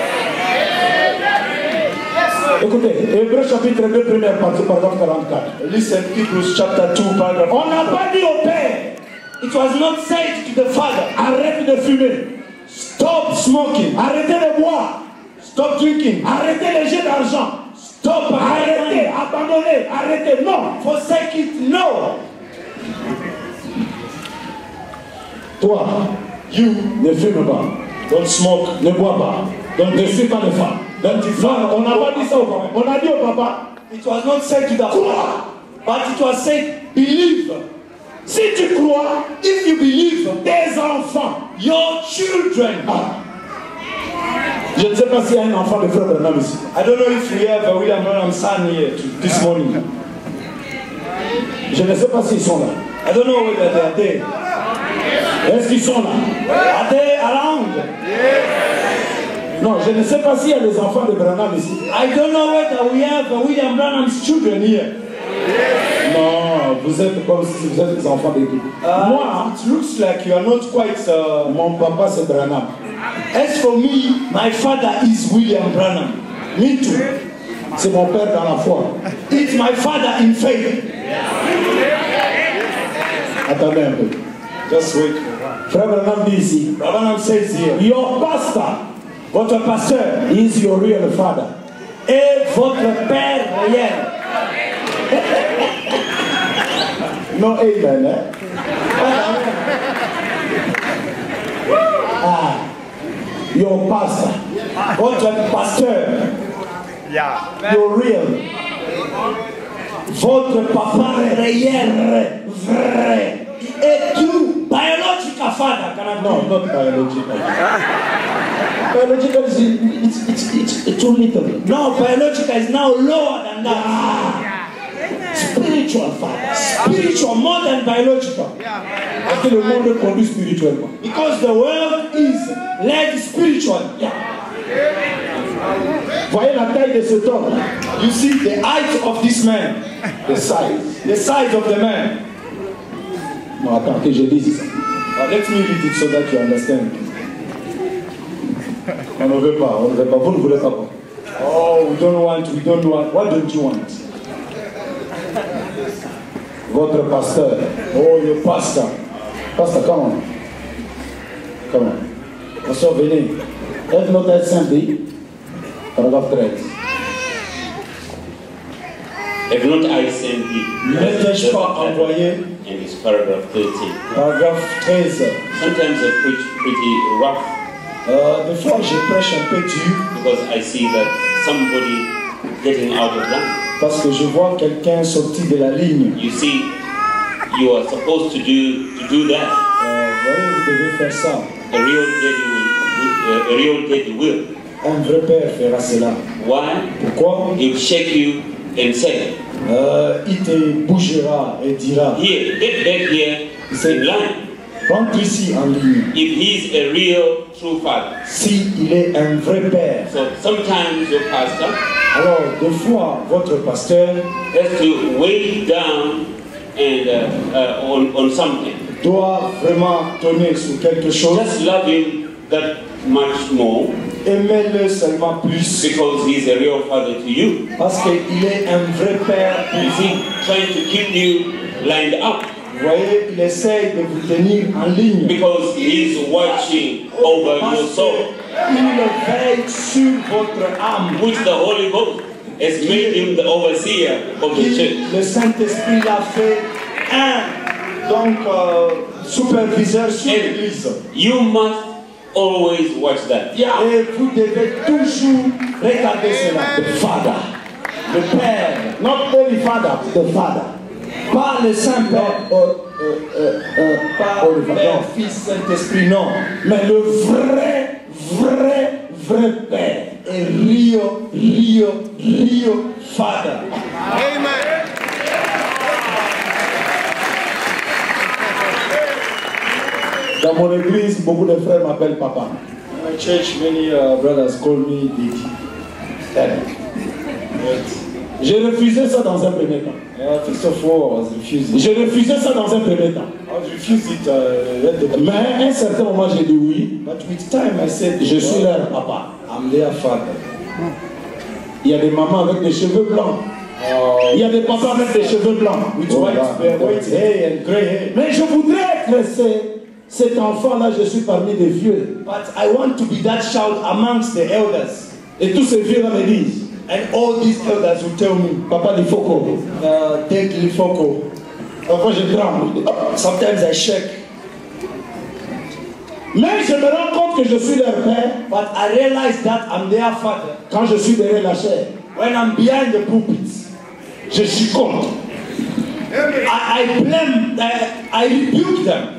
Écoutez, Hébreux chapitre 2, première partie, paragraphe 44. Listen, Hebrews chapter 2, paragraph. On n'a pas dit au Père, It was not said to the Father, arrête de fumer, stop smoking, arrêtez de boire, stop drinking, arrêtez les jeux d'argent, stop arrêtez, abandonnez, arrêtez. Non, forsake it. No. toi, You ne fume pas, don't smoke. ne bois pas, ne suis pas de femme. Don't Non, on n'a pas dit ça au papa. On a dit au papa, It was not said to the Father, but it was said, believe. si tu crois, If you believe, tes enfants. your children. Je ne sais pas s'il y a un enfant de frère Branham ici. I don't know if we have a William Branham son here this morning. Je ne sais pas s'ils sont là. I don't know whether they are there. Est-ce qu'ils sont là? Are they around? Non, je ne sais pas s'il y a des enfants de Branham ici. I don't know whether we have a William Branham's children here. Non, vous êtes comme si vous êtes des enfants d'église. Moi, It looks like you are not quite. mon papa c'est Branham. As for me, my father is William Branham. Me too. C'est mon père dans la foi. It's my father in faith. Attendez un peu. Just wait. Frère Branham dit ici, Branham says here, your pastor votre pasteur is your real father. est votre père réel. No amen, hein? Ah, your pastor, Votre pasteur, your real. votre papa réel, vrai. Et true, biological father. Can I No, not biological. Biological is it's too little. No, biological is now lower than that. Spiritual father. Spiritual, more than biological. Parce que le monde conduit spirituellement. Because the world is led spiritual. Voyez la taille de cet homme. You see the height of this man, The size. the size of the man. Non, attends, que je dise ça. Let me read it so that you understand. On ne veut pas, on ne veut pas. Vous ne voulez pas. Oh, we don't want. What don't you want? Votre pasteur. Oh, your pastor. Pasteur, comment? Comment? Pasteur, venez. Aide notre aide Saint-Denis. Paragraphe 13. Have not I sent thee? N'ai-je pas envoyé? And it's paragraph 13. Paragraphe 13. Sometimes I preach pretty rough Des fois, je prêche un peu dur because I see that somebody getting out of line. parce que je vois quelqu'un sortir de la ligne. You see, you are supposed to do that. Vous voyez, vous devez faire ça. A real daddy will. Un vrai père fera cela. Why? Pourquoi? He'll shake you and say, Il te bougera et dira, here, get back here in line. rentre ici en ligne. If he's a real, true father. Si il est un vrai père. So sometimes your pastor Alors, des fois, votre pasteur has to weigh down and on something. doit vraiment donner sur quelque chose. Just love him that much more Aimez-le seulement plus because he's a real father to you. parce qu'il est un vrai père pour You vous. see, trying to keep you lined up. Vous voyez, il essaye de vous tenir en ligne. Because he's watching over your soul. Il veille sur votre âme. Which the Holy Ghost has made him the overseer of the church. Le Saint-Esprit l'a fait superviseur sur l'église. You must always watch that. Et vous devez toujours regarder cela. The Father. Le Père. Not only Father, the Father. Pas le Saint-Père. Pas le Père, Fils, Saint-Esprit, non. Mais le vrai Père. Et Rio, Father. Amen. Dans mon église, beaucoup de frères m'appellent papa. In my church, many brothers call me Daddy. J'ai refusé ça dans un premier temps. First of all, I was refusing. J'ai refusé ça dans un premier temps. I was refused it. Mais à un certain moment, j'ai dit oui. But with time, I said, je suis leur papa. I'm their father. Il y a des mamans avec des cheveux blancs. Il y a des papas avec des cheveux blancs. With white hair and grey hair. Mais je voudrais être cet enfant-là, je suis parmi les vieux. But I want to be that child amongst the elders. Et tous ces vieux-là me disent. And all these elders will tell me, Papa Lifoko, take Lifoko. Parfois je tremble. Sometimes I shake. Mais je me rends compte que je suis leur père. But I realize that I'm their father. Quand je suis derrière la chair. When I'm behind the pulpit. Je suis contre. I blame, I rebuke them.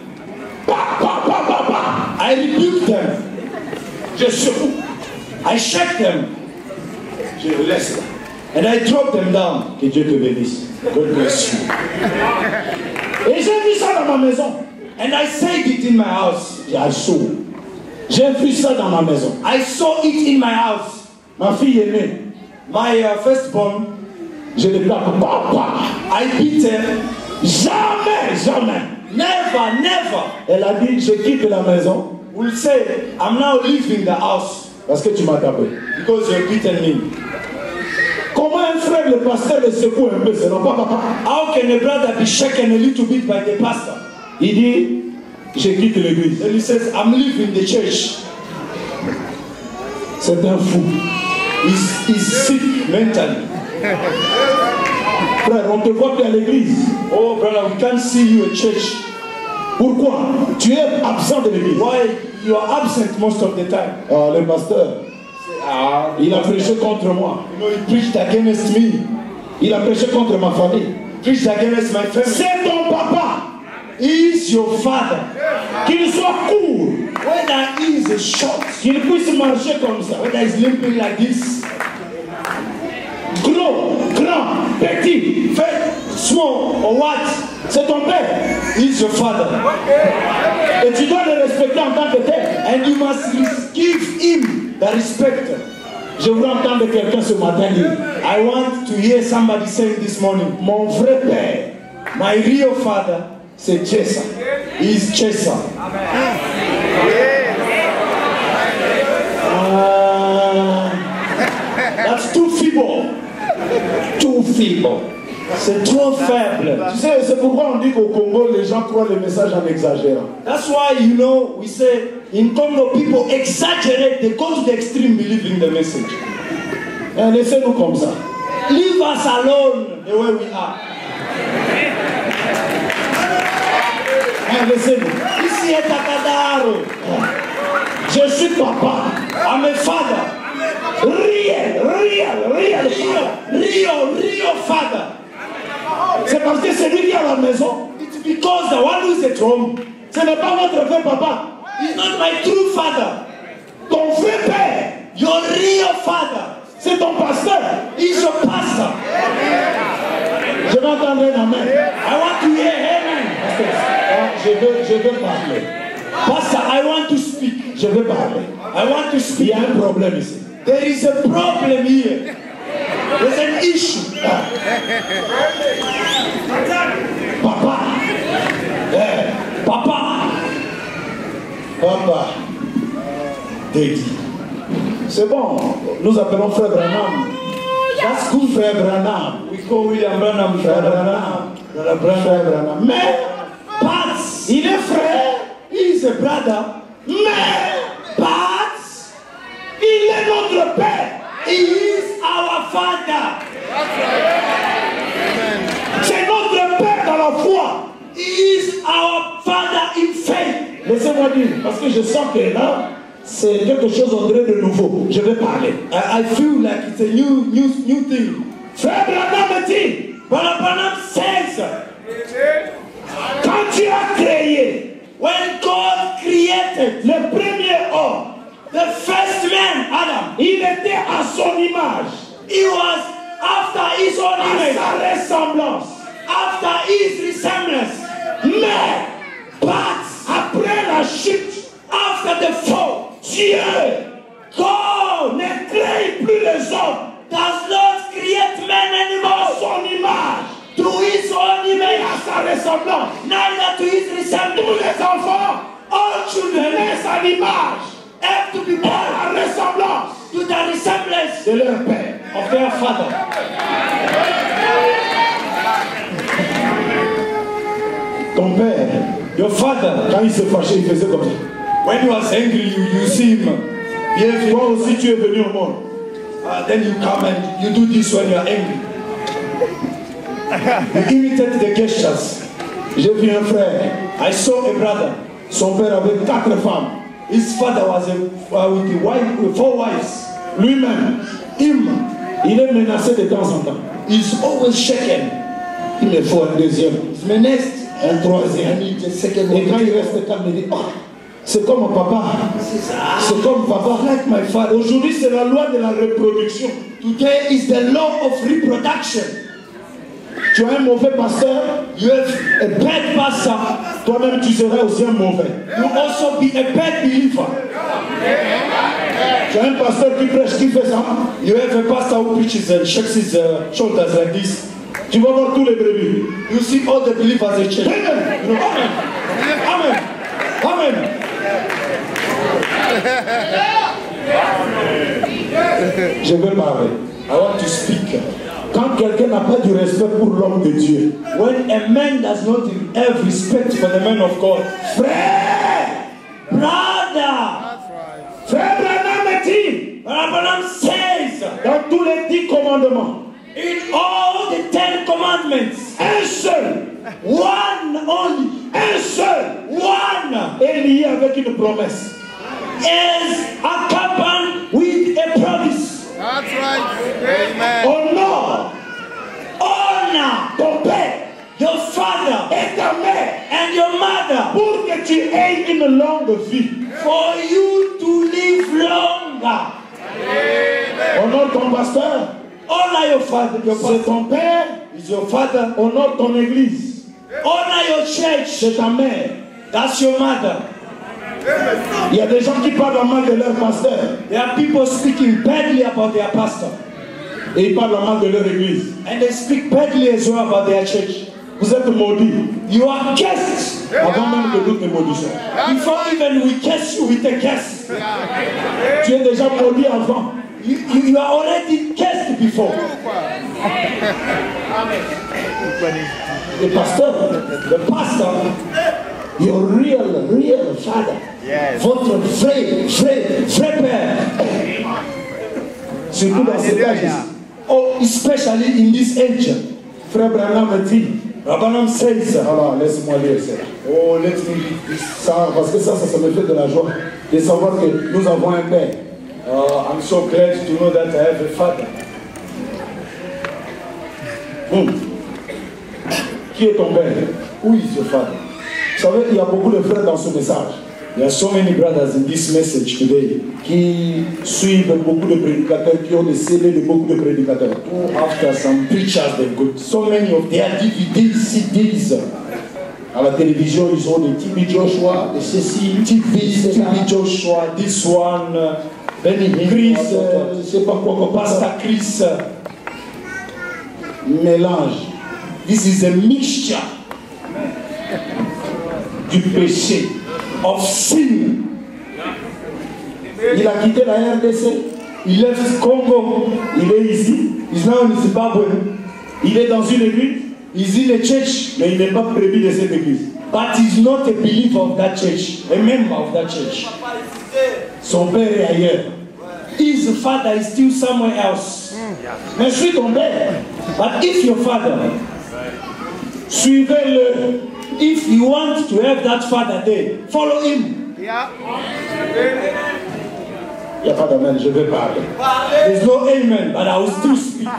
I rebuke them. Je secoue. I shake them. Je les laisse là. And I drop them down. Que Dieu te bénisse. God bless you. Et j'ai vu ça dans ma maison. And I said it in my house. J'ai vu ça dans ma maison. I saw it in my house. Ma fille est née. My firstborn. Je l'ai dit papa. I beat her. Jamais. Never. Elle a dit, je quitte la maison. Will say, I'm now leaving the house. Parce que tu m'as tapé. Because you beaten me. Comment un frère, le pasteur, le secoue un peu, c'est non pas papa. How can a brother be shaken a little bit by the pastor? Il dit, je quitte l'église. And he says, I'm leaving the church. C'est un fou. He's sick mentally. Frère, on te voit plus à l'église. Oh brother, we can't see you at church. Pourquoi? Tu es absent de l'église. Why you are absent most of the time? Le pasteur, il a prêché contre moi. You know, he preached against me. Il a prêché contre ma famille. Preached against my family. C'est ton papa. He is your father. Qu'il soit court. Whether he is short. Qu'il puisse marcher comme ça. Whether he is limping like this. Gros, grand, petit, fat, small or what? C'est ton père. He is your father. Et tu dois le respecter en tant que tel. And you must give him the respect. Je veux entendre quelqu'un ce matin dire, I want to hear somebody saying this morning, mon vrai père, my real father, c'est Chesa. He is Chesa. That's too feeble. Too feeble. C'est trop faible. Tu sais, c'est pourquoi on dit qu'au Congo, les gens croient les messages en exagérant. That's why, you know, we say, in Congo, people exaggerate. They go to the extreme believing the message. And laissez-nous comme ça. Leave us alone the way we are. And laissez-nous. Ici est Takadaro. Je suis papa. I'm a father. Real father. C'est parce que c'est lui qui est à la maison. It's because the one who is at home. Ce n'est pas votre vrai papa. He's not my true father. Ton vrai père. Your real father. C'est ton pasteur. He's your pastor. Je vais entendre un amen. I want to hear amen. Je veux parler. Pastor, I want to speak. Je veux parler. I want to speak. Il y a un problème ici. There is a problem here. There's an issue. Papa. Papa. Daddy. C'est bon. Nous appelons Frère Branham. That's good, Frère Branham. We call William Branham Frère Branham. Frère Branham. Mais father, but il est notre Père. He is our Father. C'est notre Père dans la foi. He is our Father in faith. Laissez-moi dire, parce que je sens que là, c'est quelque chose en train de nouveau. Je vais parler. I feel like it's a new thing. Frère Branham dit, Branham says, quand tu as créé, when God created le premier homme, the first man, Adam, il était à son image. He was after his own image. À sa ressemblance. After his resemblance. Mais, but, après la chute, after the fall, Dieu, God ne crée plus les hommes. Does not create man anymore. À son image. To his own image. À sa ressemblance. Neither to his resemblance. Tous les enfants, all children, naissent à l'image. Have to be born à la ressemblance to the resemblance de leur père, of their father. Ton père, your father, quand il se fâchait, il faisait comme ça. When he was angry, you see him. Toi aussi, tu es venu au monde. Then you come and you do this when you are angry. You imitate the gestures. J'ai vu un frère. I saw a brother. Son père avait 4 femmes. His father was with 4 wives. Lui-même, il est menacé de temps en temps. He's always shaken. Il me faut un deuxième. Il menaced. Un troisième. Et quand il reste calme, il dit, oh, c'est comme mon papa. C'est comme papa. Like my father. Aujourd'hui, c'est la loi de la reproduction. Today is the law of reproduction. Tu as un mauvais pasteur, you have a bad pastor, toi-même tu seras aussi un mauvais. You also be a bad believer. Tu as un pasteur qui prêche, qui fait ça. You have a pastor who preaches and shakes his shoulders like this. Tu vas voir tous les brebis. You see all the believers in church. Amen. You know, amen. Amen. Amen. Je veux parler. I want to speak. Quand quelqu'un n'a pas du respect pour l'homme de Dieu, when a man does not have respect for the man of God, frère, brother, frère Branham dit, Branham says, dans tous les 10 commandements, in all the 10 commandments, un seul, one only, un seul, one est lié avec une promesse, is accompanied with a promise. That's right. Amen. Honore, honor ton père, your father et ta mère, and your mother, pour que tu aies une longue vie, for you to live longer. Amen. honore ton pasteur, Honor your father, c'est ton père, is your father. honore ton église, Honor your church, c'est ta mère. that's your mother. Il y a des gens qui parlent mal de leur pasteur There are people speaking badly about their pastor, et ils parlent mal de leur église. and they speak badly as well about their church. Vous êtes maudits You are cursed. avant même que nous te maudissions. Before even we curse you with a curse, Tu es déjà maudit avant. you are already cursed before. Le pasteur, your real father, Yes. Votre vrai père. surtout dans cet âge. Oh, especially in this age. Frère Branham dit, Branham says, alors laisse-moi lire ça. oh, let me read this. Ça, parce que ça me fait de la joie de savoir que nous avons un père. I'm so glad to know that I have a father. Qui est ton père? Who is your father? Vous savez, il y a beaucoup de frères dans ce message There are so many brothers in this message today qui suivent beaucoup de prédicateurs, qui ont des CD de beaucoup de prédicateurs. who, after some preachers, they've got so many of their DVDs, CDs. À la télévision, ils ont des TB Joshua, des ceci, TB Joshua, this one, Benny Hinn, Chris, je ne sais pas quoi, Pastor Chris. mélange This is a mixture du péché. of sin. Il a quitté la RDC, He left Congo. il est ici, He's now in Zimbabwe. il est dans une église, He's in a church, mais il n'est pas prévu de cette église. but he's not a believer of that church, a member of that church. Son père est ailleurs. His father is still somewhere else. Mais suis ton père. But if your father, Suivez-le. if you want to have that father there, follow him. Il n'y a pas d'amen, je vais parler. There's no amen, but I will still speak.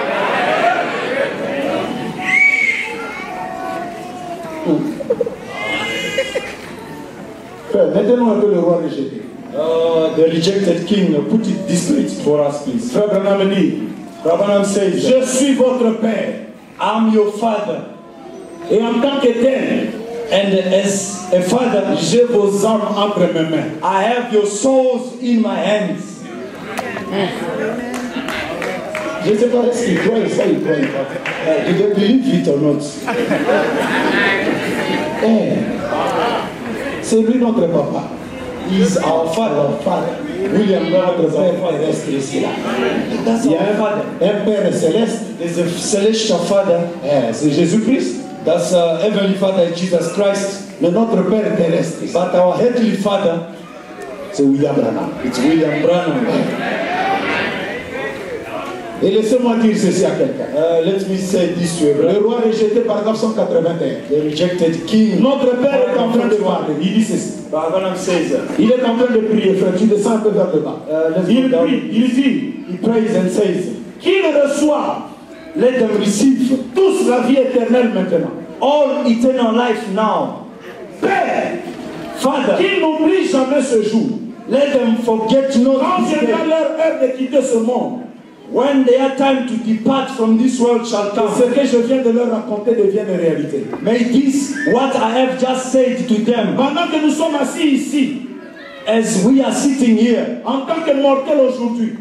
Frère, mettez-nous un peu le roi rejeté. The rejected king, put it this way for us, please. Frère Branham dit, Rabbanam says, je suis votre père. I'm your father. Et en tant que tel, And as a father, j'ai vos âmes entre mes mains. I have your souls in my hands. Je ne sais pas ce qu'il croit, ça il croit pas. Do they believe it or not? C'est lui notre papa. He's our father. William, notre père terrestre ici là. That's Il y a our father. un père céleste. There's a celestial father. C'est Jésus-Christ. That's heavenly father, Jesus Christ. Mais notre père terrestre, But our heavenly father, c'est William Branham. it's William Branham. Et laissez-moi dire ceci à quelqu'un. Let me say this to you, Le brother. roi rejeté par 981. The rejected king. Notre père est en train de parler. Il dit ceci. Branham says, Il est en train de prier, frère. Tu descends un peu vers le bas. let's Il go down. prie, il dit, He prays and says, qu'il reçoive let them receive tous la vie éternelle maintenant. all eternal life now. Père, Father, qu'il n'oublie jamais ce jour. let them forget not Quand this viendra day. leur heure de quitter ce monde, When their time to depart from this world shall ce come, que je viens de leur raconter devienne réalité. may this, what I have just said to them, Pendant que nous sommes assis ici, as we are sitting here, en tant que mortels aujourd'hui,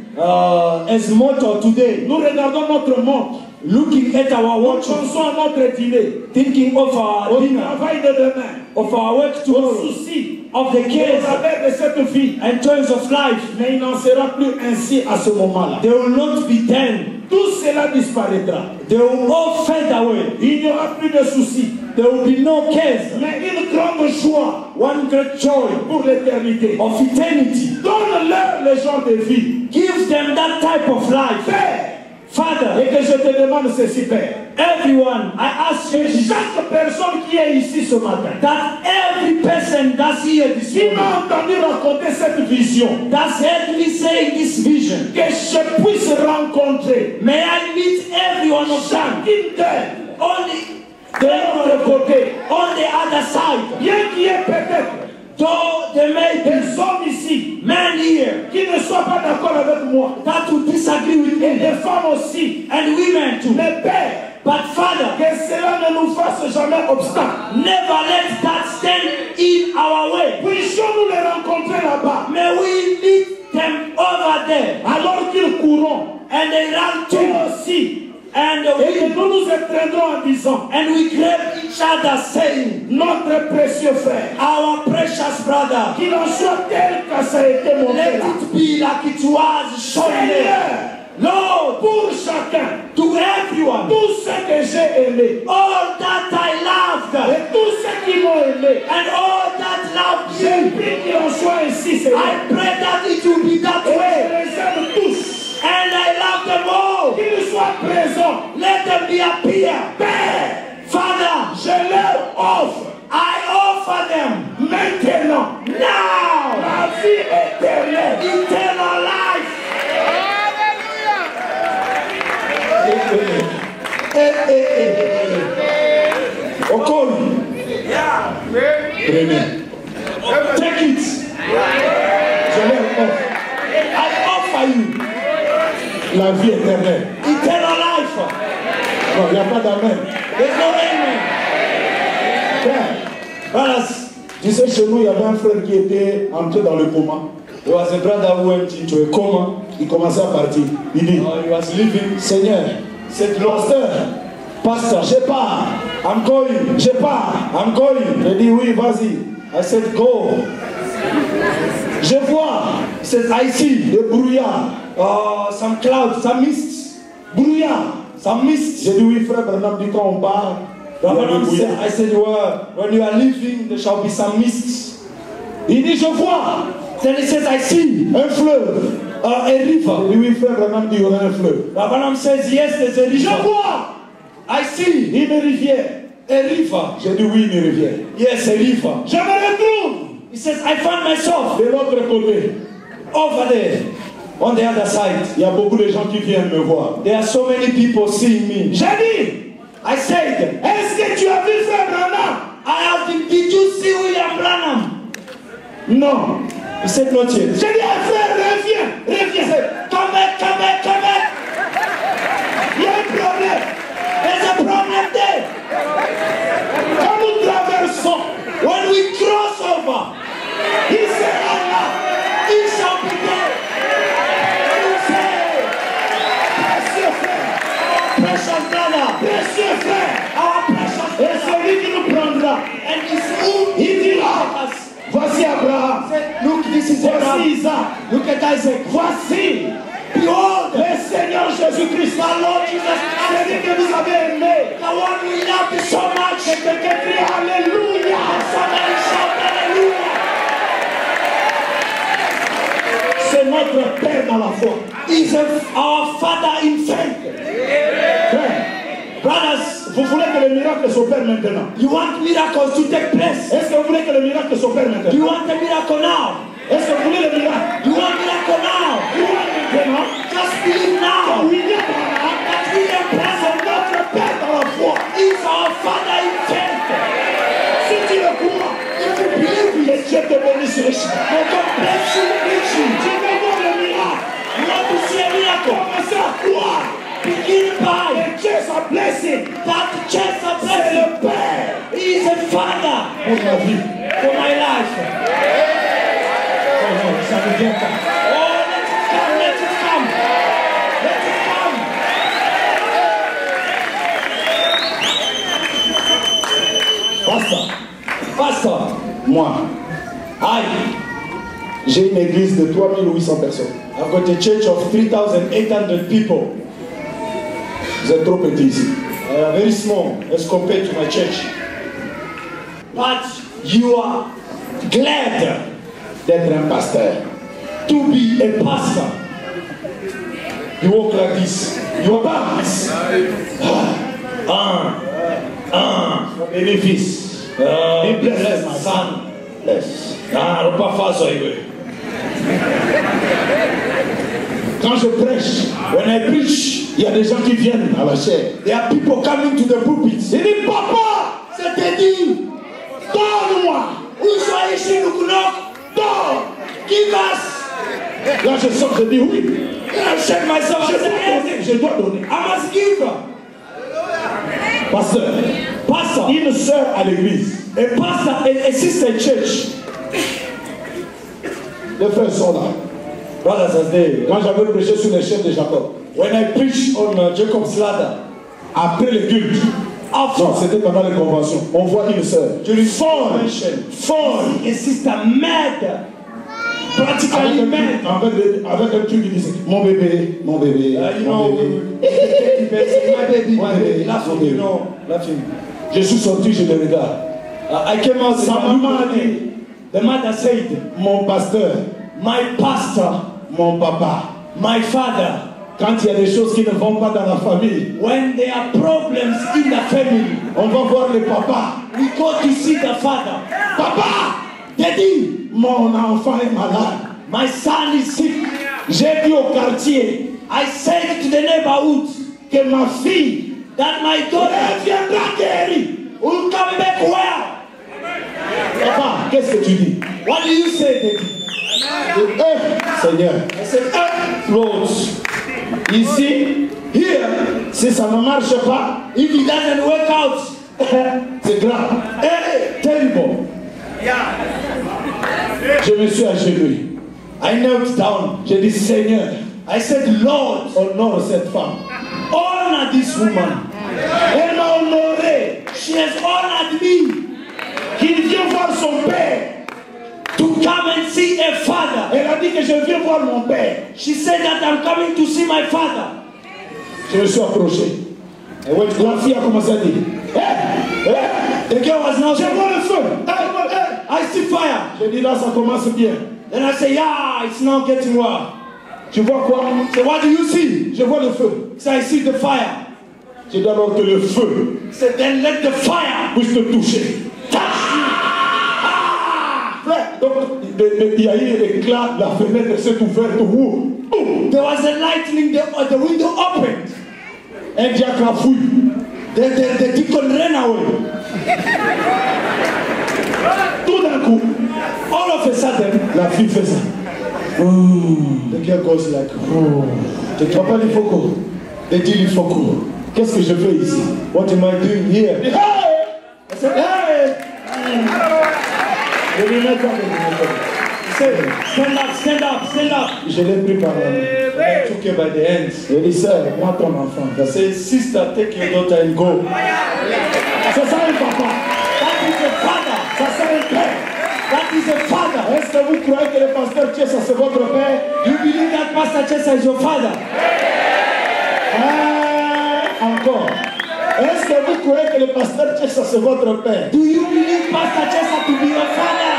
as mortal today, nous regardons notre montre, looking at our nous watch, pensons à notre dîner, thinking of our au dinner, travail de demain, of our work aux tomorrow, soucis, of the au cares travers de cette vie. and joys of life. Mais il n'en sera plus ainsi à ce moment-là. They will not be then. Tout cela disparaîtra. They will all fade away. Il n'y aura plus de soucis. There will be no cares. Mais une grande joie One great joy pour l'éternité. of eternity. Donne-leur le genre de vie. Give them that type of life. Père, Father, et que je te demande ceci, Père. everyone, I ask you Que this, chaque personne qui est ici ce matin, that every person that's here this qui morning, m'a entendu raconter cette vision, that's heard me say this vision, que je puisse rencontrer may I meet every one of them chacune d'elles on de l'autre côté. on the other side. Bien qu'il y ait peut-être Though there may be des hommes ici men here qui ne soient pas d'accord avec moi, that will disagree with et me, des femmes aussi, and women too. mais Père, But Father, que cela ne nous fasse jamais obstacle. never let that stand in our way. Puissions-nous les rencontrer là-bas, May we meet them over there, alors qu'ils courront, and they run eux to, aussi, and et que we, nous nous étreindrons en disant, and we grab each other, saying, notre précieux frère, our precious brother, qu'il en soit tel que ça a été montré let là. it be like it was shown there. Seigneur, Lord, pour chacun, to everyone, tout ce que j'ai aimé, all that I loved, et tous ceux qui m'ont aimé, and all that loved j'ai you, pris qu'il en soit ainsi, Seigneur. I pray that it will be that Et way. je les aime tous, And I love them all. qu'ils soient présents. Let them be appear. Père, Father, je leur offre I offer them maintenant now la vie éternelle. eternal life. Encore, prenez. Take it. Je leur offre I offer you la vie éternelle. eternal life. Non, il n'y a pas d'amen. There's no amen. Père, Brothers, tu sais, chez nous, il y avait un frère qui était entré dans le coma. there was a brother who went into a coma. Il commençait à partir. Il dit, He was living. Seigneur, Said, Lord, pasteur, je pars. I'm going. Je pars. I'm going. Il dit, oui, vas-y. I said, go. Je vois He said, I see des brouillards. some clouds, some mists, Brouillard. Some mist. J'ai dit oui, frère Branham dit quand on part, Branham said, I said, well, when you are leaving, there shall be some mist. il dit je vois Then he says, I see un fleuve. a J'ai river. dit oui, frère Branham dit il y aura un fleuve. Branham says, yes, there's a Je river. vois I see une rivière. a river. J'ai dit oui, une rivière. Yes, a river. Je me retrouve He says, I find myself de l'autre côté. over there on the other side. Il y a beaucoup de gens qui viennent me voir. There are so many people seeing me. J'ai dit, I said, est-ce que tu as vu frère Branham? I asked him, did you see William Branham? Non. He said, not yet. J'ai dit, ah, frère, reviens, He reviens. said, come back, come back, come back. Il y a un problème. There's a problem there. Quand nous traversons, When we cross over, il sera là. he shall be there. He said, Précieux frère, precious brother, précieux frère. our precious Et brother, celui qui nous prendra, and his whom il he dira, us. voici Abraham, Said, look, this is Abraham. voici Isaac, Look at Isaac. voici Behold, le Seigneur Jésus-Christ, the Lord Jesus celui Christ, que vous avez aimé. the one we love you so much. Quelqu'un crie Alléluia. Somebody shout hallelujah. C'est notre Père dans la foi. He's our Father in faith. Frère, Brothers, vous voulez que le miracle s'opère maintenant? you want miracles to take place. Est-ce que vous voulez que le miracle s'opère Do maintenant? you want a miracle now? Est-ce que vous voulez le miracle? You want miracle now? Vous voulez maintenant? Just believe now. William Branham, That William c'est Branham notre Père dans la foi. is our Father in faith. Si tu le crois, If you believe que it, Dieu te bénisse richement. may God bless you richly. Tu veux voir le miracle? You want to see a miracle? Commencez à croire. Begin by Et Dieu sa blessing. that chest of C'est blessing. le Père He is a Father pour ma vie. for my life. Oh non, ça ne vient pas. Oh, let it come, let it come. Let it come. Pasteur, Pastor, moi, j'ai une église de 3800 personnes. I've got a church of 3,800 people. Vous êtes trop petit ici. Very small as compared to my church. But you are glad D'être un pasteur. to be a pastor. You walk like this. You are bounce. Bénéfice. Be bless blessed, my my son. Bless. Pas fácil aí, Quand je prêche, when I preach, il y a des gens qui viennent à la chair. there are people coming to the pulpit. Ils disent, papa, C'était dit, donne-moi. uswaishi nukunok, Donne. give us. Là, je sors, je dis oui. And I shake myself Je and dois say, donner. Je dois donner. I must give. Pasteur, Pastor, une sœur à l'église. a pastor, a sister church. Les frères sont là. Brothers, as they, Quand j'avais prêché sur les chefs de Jacob, when I preach on Jacob's ladder, après le culte, non, after c'était pendant les conventions, on voit une sœur. during Folle, convention, folle. a sister mad, practically mad. Avec un truc qui disait, mon bébé, You mon know, bébé. my baby, My baby, laughing, my you baby. know, laughing. Je suis sorti, je le regarde. I came out, Sa maman a dit, the mother said, mon pasteur, my pastor, mon papa, my father, quand il y a des choses qui ne vont pas dans la famille, when there are problems in the family, on va voir le papa. we go to see the father. Papa, Daddy, mon enfant est malade. my son is sick. J'ai dit au quartier I said to the neighborhood que ma fille that my daughter reviendra guérie. will come back well. Papa, qu'est-ce que tu dis? What do you say, Daddy? Seigneur, I said, Lord, ici, here, si ça ne marche pas, if it doesn't work out, c'est grave. Terrible. Je me suis agenouillé. I knelt down. J'ai dit, Seigneur, I said, Lord, honore cette femme. honor this woman. Elle m'a honoré. She has honored me Qu'il vient voir son père. to come and see a father. Elle a dit que je viens voir mon père. She said that I'm coming to see my father. Je me suis approché. La fille a commencé à dire, The girl was now je saying, vois le feu. I see fire. J'ai dit là, ça commence bien. Then I say, yeah, it's now getting well. Tu vois quoi? So what do you see? Je vois le feu. So I see the fire. Je dois alors que le feu So then let the fire puisse te toucher. touch you. Frère, donc il y a eu un éclat, la fenêtre s'est ouverte. Boum. There was a lightning, the window opened. Un diacre a fouillé. The deacon ran away. Tout d'un coup, All of a sudden, la fille fait ça. The girl goes like, tu ne vois pas l'Ifoko? They dit l'Ifoko. Qu'est-ce que je fais ici? What am I doing here? Hey! I said, hey! Je ne l'ai pas stand up, stand up, stand up. Je l'ai pris par la main. I took her by the hands. Je dis, sœur, moi ton enfant. I said, sister, take your daughter and go. C'est ça un papa. That is a father. Ça c'est un père. That is a father. Est-ce que vous croyez que le pasteur Thiès, c'est votre père? You believe that Pastor Chesa is your father? Encore. Est-ce que vous croyez que le pasteur Thiès, c'est votre père? Do you believe Pastor Chesa to be your father?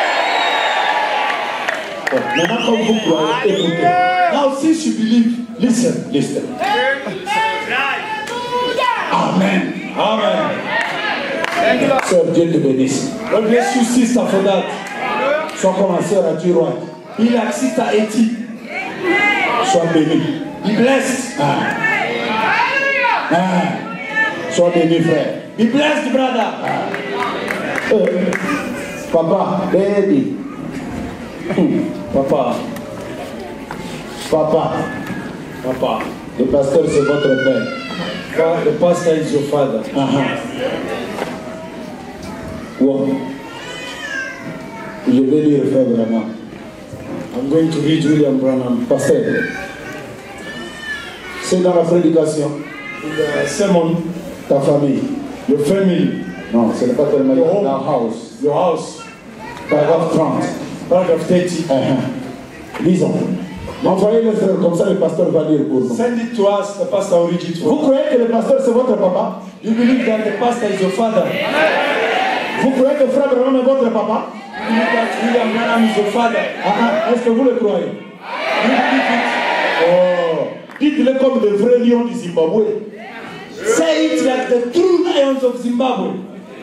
Maintenant, comme vous croyez, écoutez. Now, since you believe, Listen, listen. Amen. amen. Sœur, Dieu te bénisse. God bless you, sister, for that. Sois comme ma sœur à Tiroir. Be like sister Eti. Sois béni. Be blessed. Sois béni, frère. Be blessed, brother. Papa, baby. Papa. Papa. Papa. Le pasteur, c'est votre père. The pastor is your father. Wow. Je vais lire frère vraiment. I'm going to read William Branham. Pasteur. C'est dans la prédication. In the sermon, Ta famille. your family, Non, ce n'est pas tellement Your home. la house. your house. Paragraphe 30. Paragraph 30. Lisons. Envoyez le frère, comme ça le pasteur va lire pour nous. Send it to us, the pastor will read it Vous for us. croyez que le pasteur c'est votre papa? You believe that the pastor is your father? Vous croyez que frère Branham est votre papa? You believe that William Branham is your father? Est-ce que vous le croyez? You believe it? Oh, dites-le comme des vrais lions du Zimbabwe. Say it like the true lions of Zimbabwe.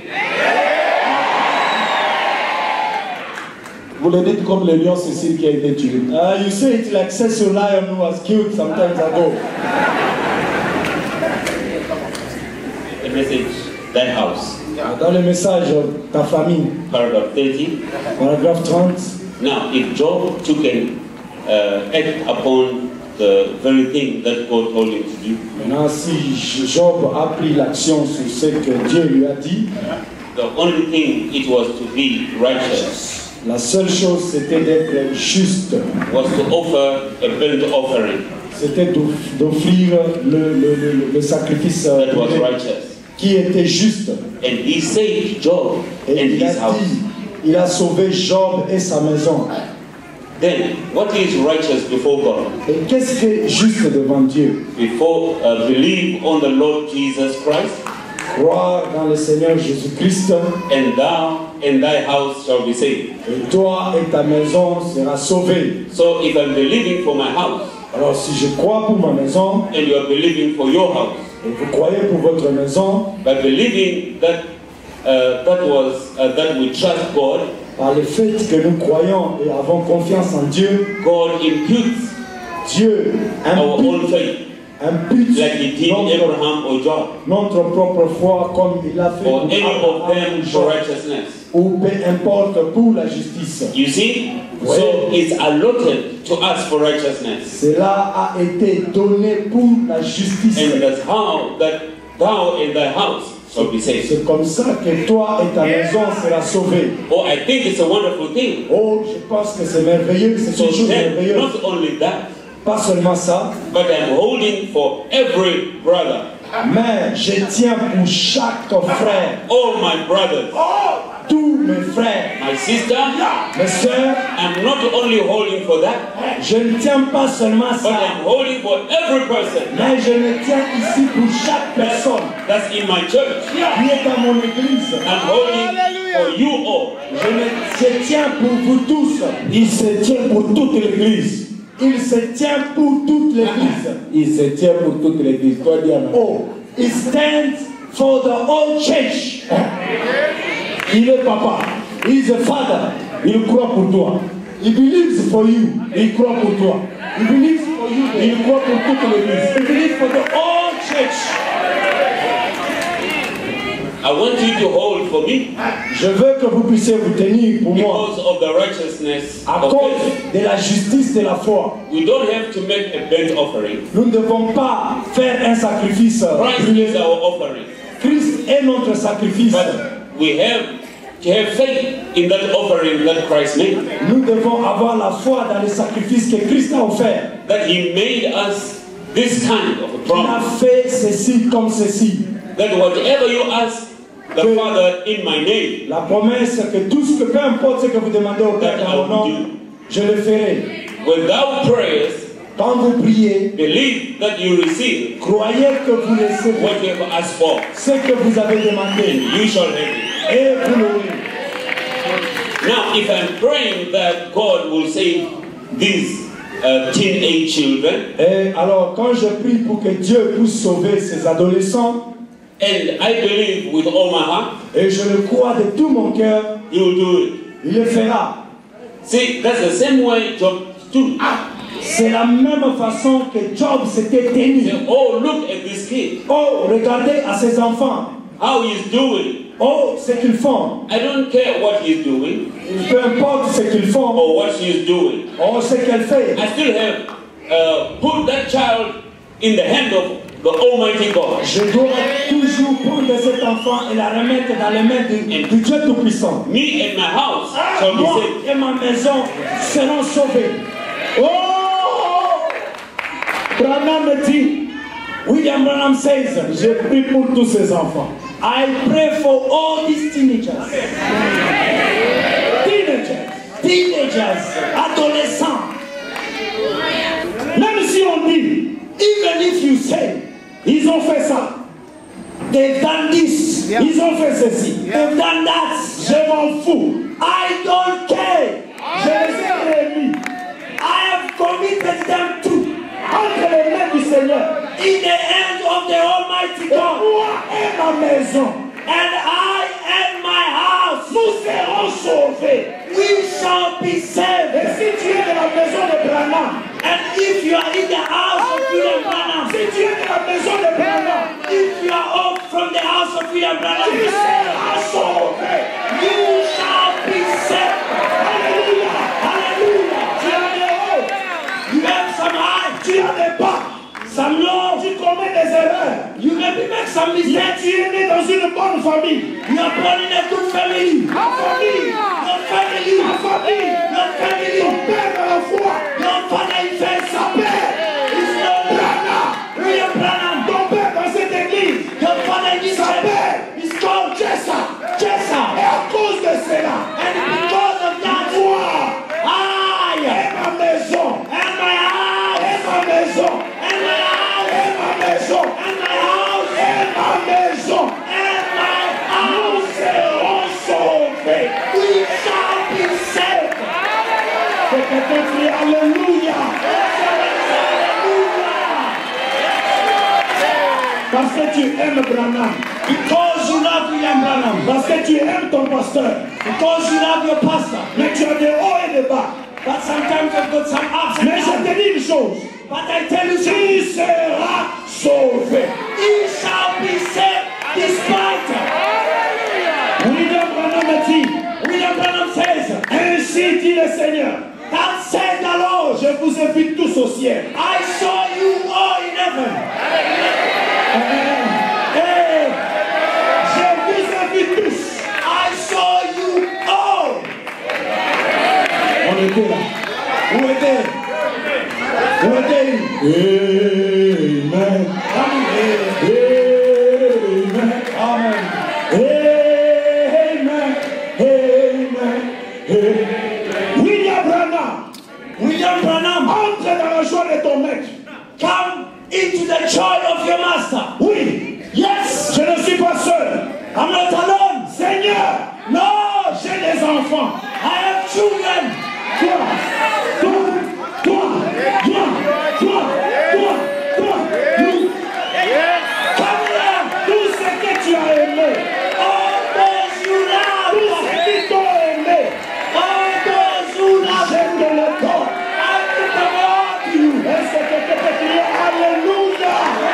Vous le dites comme le lion Cécile qui a été tué. You say it like Cecil Lion who was killed some time ago. The message, that house. Dans le message, ta famille, Paragraph 30. paragraphe 30. Now, if Job took an act upon the very thing that God told him to do, Maintenant, si Job a pris l'action sur ce que Dieu lui a dit, the only thing it was to be righteous, la seule chose c'était d'être juste, was to offer a burnt offering c'était d'offrir le sacrifice that was righteous. qui était juste. And he saved Job Et and il a his house. dit, il a sauvé Job et sa maison. Then, what is righteous before God? Et qu'est-ce qui est juste devant Dieu? Before believe on the Lord Jesus Christ, Croire dans le Seigneur Jésus-Christ, and thou and thy house shall be saved. et toi et ta maison sera sauvée. So if I'm believing for my house, Alors si je crois pour ma maison, and you are believing for your house, et vous croyez pour votre maison, by believing that that we trust God, par le fait que nous croyons et avons confiance en Dieu, God imputes Dieu our own faith, impute like He did Abraham or Job, notre propre foi comme il a fait or pour any of Abraham them ou for Job, righteousness. ou peu importe pour la justice. You see, so it's allotted to us for righteousness, Cela a été donné pour la justice. and that's how that thou and thy house shall be saved. C'est comme ça que toi et ta maison sera sauvée. Oh, I think it's a wonderful thing. Oh, je pense que c'est merveilleux, c'est So une chose then, merveilleuse. not only that, Pas seulement ça, but I'm holding for every brother, mais je tiens pour chaque frère, all my brothers, tous mes frères, my sister, Mes soeurs, I'm not only holding for that, je ne tiens pas seulement but ça, I'm holding for every person mais je me tiens ici pour chaque personne that's in my church. qui est dans mon église. I'm holding for you all. Je tiens pour vous tous. Il se tient pour toute l'église. Il se tient pour toute l'église. Il se tient pour toute l'église. Toi, dis amen. Oh, it stands for the whole church. Il est papa. He is a father. Il croit pour toi. He believes for you. Il croit pour toi. He believes for you. Il croit pour toute l'église. He believes for the whole church. I want you to hold for me Je veux que vous puissiez vous tenir pour moi because of the righteousness à of cause faith. de la justice de la foi. We don't have to make a burnt offering. Nous ne devons pas faire un sacrifice Christ brûlé. is our offering. Christ est notre sacrifice. But we have to have faith in that offering that Christ made. Nous devons avoir la foi dans le sacrifice que Christ a offert. That He made us this kind of a Il a promise. fait ceci comme ceci. That whatever you ask the Father in my name, La promesse que tout ce que, peu importe ce que vous demandez au Père dans mon nom, je le ferai. without prayers, Quand vous priez, believe that you receive croyez que vous recevez what you have asked for, ce que vous avez demandé and you shall have it. et vous l'aurez. Now, if I'm praying that God will save these teenage children, Et alors, quand je prie pour que Dieu puisse sauver ces adolescents, and I believe with all my heart, et je le crois de tout mon cœur, He will do it. il le fera. See, that's the same way Job stood. C'est la même façon que Job s'était tenu. Say, oh, look at this kid, Oh, regardez à ses enfants. how he's doing. Oh, ce qu'ils font. I don't care what he's doing Peu importe ce qu'ils font. or what she's doing. Oh, ce qu'elle fait. I still have put that child in the hand of the Almighty God. Je dois toujours prendre cet enfant et la remettre dans les mains du Dieu Tout-Puissant. Me and my house shall be Moi saved. et ma maison seront sauvés. Oh! Branham dit, William Branham says, Je prie pour tous ces enfants. I pray for all these teenagers. Teenagers, adolescents. Même si on dit, even if you say, ils ont fait ça, they've done this, ils ont fait ceci, they've done that, je m'en fous. I don't care. Je les ai remis. I have committed them to entre les mains du Seigneur. In the hands of the Almighty God. Moi et ma maison. And I and my house. Nous serons sauvés. We shall be saved. Et si tu es de la maison de Branham. And if you are in the house of William Branham. Si tu es de la maison de Branham. If you are up from the house of William Branham. Tu seras sauvé. You shall be saved. Hallelujah. Hallelujah. Tu as des hauts. You have some high. Tu as des bas. Some low. Tu commets des erreurs. You maybe make some mistakes. Tu es né dans une bonne famille. You are born in a good family. Your famille. Your family. Your famille. Your family. Ton père dans la foi. Your father il fait sa paix. It's no Branham. William Branham. Ton père dans cette église. Your father in this church. It's called Jessa. Jessa. Et à cause de cela. And because of that. Moi. I. Et ma maison. And my house. Et ma maison. And my house. Et ma maison. And my house. Et ma maison. And my house. Seront sauvés. We shall be saved. Que quelqu'un crie Alléluia. Parce que tu aimes Branham. Because you love William Branham. Parce que tu aimes ton pasteur. Because you love your pastor. Mais tu as des hauts et des bas. But sometimes you've got some ups and downs. Mais je te dis une chose. But I tell you, tu seras sauvé. He shall be saved despite. William Branham dit. William Branham says. Ainsi dit le Seigneur. That said the Lord. Je vous invite tous au ciel. I saw you all in heaven. Hey, je vous invite tous. I saw you all. On était là. Où était? Où était? Amen. Amen. Amen. Amen. Amen. William Branham. William Branham, Entre dans la joie de ton maître. come into the joy of your master. Oui. Yes, Je ne suis pas seul. I'm not alone. Seigneur, No, j'ai des enfants. I have children. Toi, nous, Come here. tout ce que tu as aimé, All those you love. tout ce qui t'ont aimé, All those who love. je te le donne. I give them all to you. Est-ce que quelqu'un peut crier Alléluia?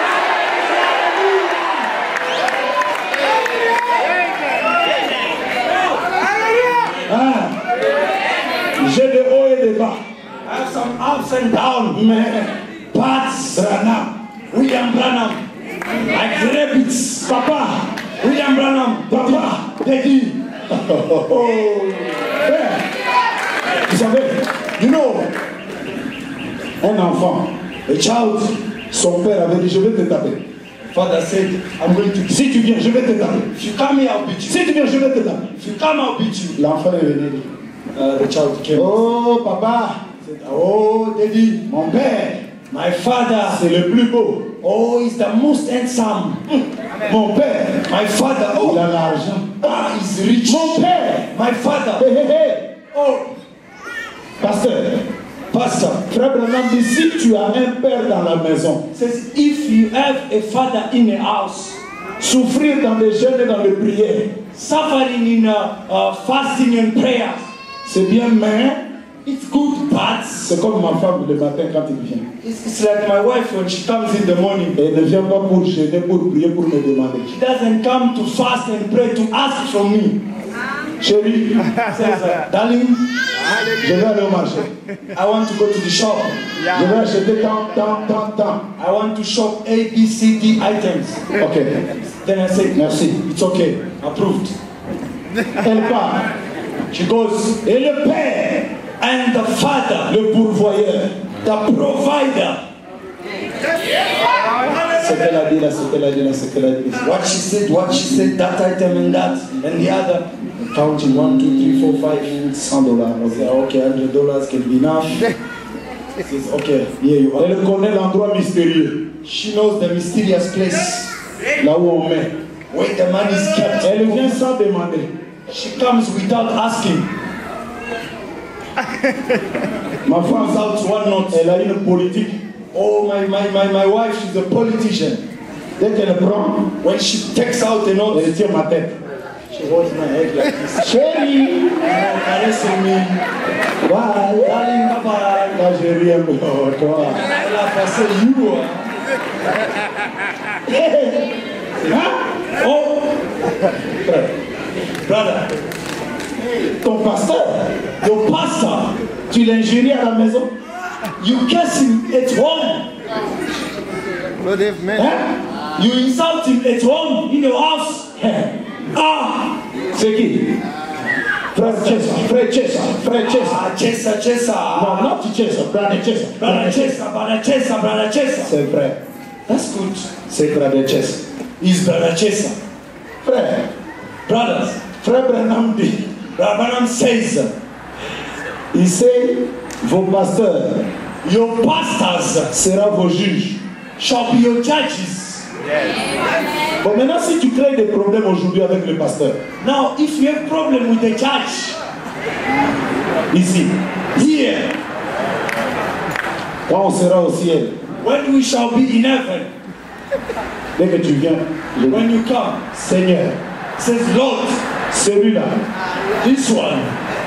Ah, j'ai des hauts et des bas. I have some ups and downs. Mais But Branham, William Branham, like rabbits. papa, William Branham, papa, Daddy. oh, père, vous savez, you know, un enfant, a child, son père avait dit, je vais te taper. Father said, I'm going to. Si tu viens, je vais te taper. If you come here, I'll beat you. Si tu viens, je vais te taper. If you come, I'll beat you. L'enfant est venu. The child came. Oh, papa, Oh, Daddy, mon père, my father. c'est le plus beau. Oh, he's the most handsome. Mon père, My father. il Oh, a l'argent. he's rich. Mon père, My father. hé, hé, hé. Oh, Pasteur, pastor. frère Branham dit, si tu as un père dans la maison, Says if you have a father in a house, souffrir dans des jeûnes et dans les prières, suffering in fasting and prayers, c'est bien, mais it's good, but c'est comme ma femme le matin quand il vient. it's like my wife when she comes in the morning. Elle ne vient pas pour jeûner, pour prier, pour me demander. She doesn't come to fast and pray to ask from me. Chérie, Says, darling, je vais aller au marché. I want to go to the shop. Je vais acheter tant. I want to shop A, B, C, D items. Ok, Then I say, merci. it's okay, approved. Elle part. She goes, Et le père, and the father, le pourvoyeur, the provider. ce qu'elle a dit là, ce qu'elle a dit là, ce qu'elle a dit là. What she said, that item and that, and the other. Counting 1, 2, 3, 4, 5. $100. Say, okay, $100 can be enough. Says, okay, here you are. Elle connaît l'endroit mystérieux, She knows the mysterious place là où on met. where the money is kept. Elle vient sans demander. She comes without asking. Ma Comes femme, out one note. elle a une politique. Oh, my wife, she's a politician. Dès qu'elle prend, When she takes out a note, elle tient ma tête. she holds my head like this. Chérie, Caressing me. bye. Darling, bye-bye. Là, j'ai rien, mais oh, toi. Elle a passé you. Hein? Oh, brother, Ton pasteur, your pastor, tu l'ingéries à la maison. you curse him at home. Lord have mercy. Hein? You insult him at home, in your house. Ah, C'est qui? Frère Chesa. Chesa. Non, not Chesa, Brother Chesa. Brother Chesa. C'est vrai. That's good. C'est Brother Chesa. He's Brother Chesa. Frère, Brothers, Frère Branham dit, Branham says, il sait, vos pasteurs your pastors seront vos juges. shall be your judges. Bon, maintenant, si tu crées des problèmes aujourd'hui avec le pasteur, Now, if you have problem with the judge ici, here, quand on sera au ciel, when we shall be in heaven, dès que tu viens, je dis, when you come, Seigneur, says Lord, celui-là, this one,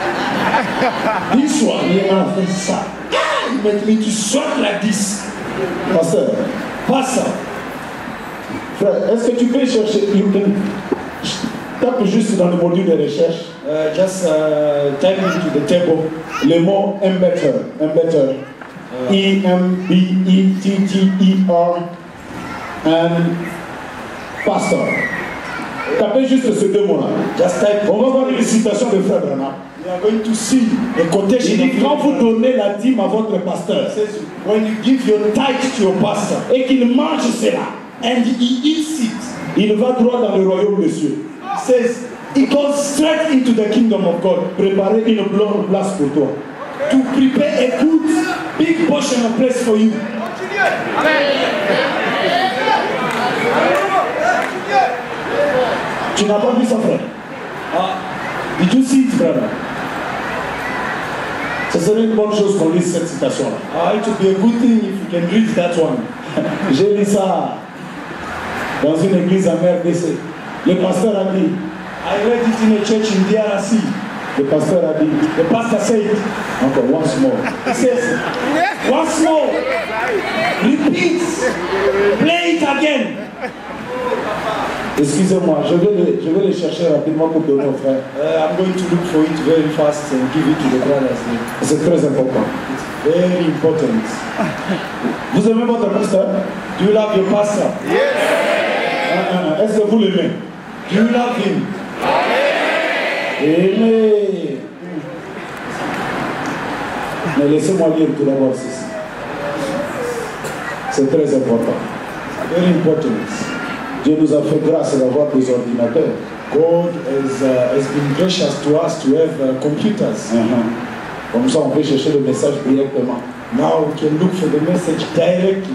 il m'a fait ça. you make me to sweat like this. Pasteur, Pastor, frère, est-ce que tu peux chercher, tape juste dans le module de recherche, just type into the table. le mot embêteur, E-M-B-E-T-T-E-R, and pastor. Tapez juste ces deux mots-là. Just type. On va voir une citation de Frère Branham. We are going to see a quotation. Il dit, of quand vous donnez la dîme à votre pasteur, It says, when you give your tithe to your pastor et qu'il mange cela, and he eats it, il va droit dans le royaume des cieux. it says It goes straight into the kingdom of God. Préparer une bonne place pour toi. To prepare a good, big portion of place for you. Tu n'as pas vu ça, frère? Did you see it, brother? Ce serait une bonne chose qu'on lise cette citation-là. It would be a good thing if you can read that one. J'ai lu ça dans une église en RDC. Le pasteur a dit, I read it in a church in DRC. le pasteur a dit, The pastor said, encore once more. he says, once more, repeat, play it again. Excusez-moi, je vais le chercher rapidement pour donner aux frères. I'm going to look for it very fast and give it to the brothers. C'est très important. It's very important. Vous aimez votre pasteur? Do you love your pastor? Est-ce que vous l'aimez? Do you love him? Aimez. Mais laissez-moi lire tout d'abord ceci. C'est très important. Very important. Dieu nous a fait grâce d'avoir des ordinateurs. God has been gracious to us to have computers. Comme ça, on peut chercher le message directement. Now we can look for the message directly.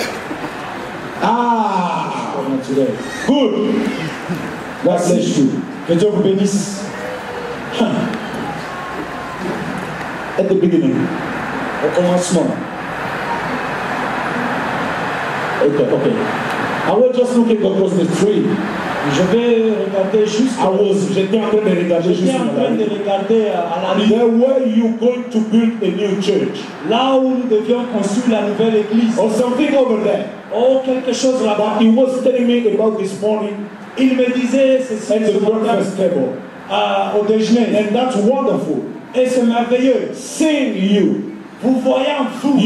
Good. God bless you. Que Dieu vous bénisse. At the beginning. Au commencement. Okay. I was just looking across the street. Je vais regarder juste. J'étais en train de regarder juste en train de regarder à la rue. There were you going to build a new church? Là où nous devions construire la nouvelle église. Or something over there. Oh, quelque chose là-bas. He was telling me about this morning. Il me disait ceci At the breakfast table. Au déjeuner. And that's wonderful. Et c'est merveilleux. Seeing you. Vous voyant vous.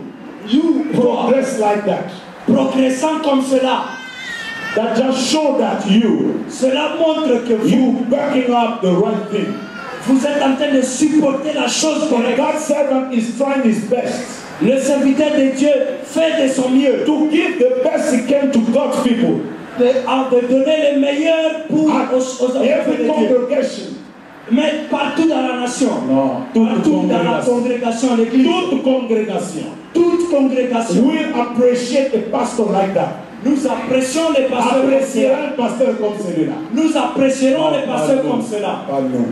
You progress like that. Progressant comme cela. That just show that cela montre que you backing up the right thing. Vous êtes en train de supporter la chose correcte. God's servant is trying his best. Le serviteur de Dieu fait de son mieux. To give the best he can to God's people. De donner le meilleur pour aux every congregation. Mais partout dans la nation. Non. Partout dans la congrégation, l'église. Toute congrégation. Toute congrégation. We appreciate a pastor like that. Nous apprécions les pasteurs comme celui-là. Nous apprécierons les pasteurs comme cela. Pas nous.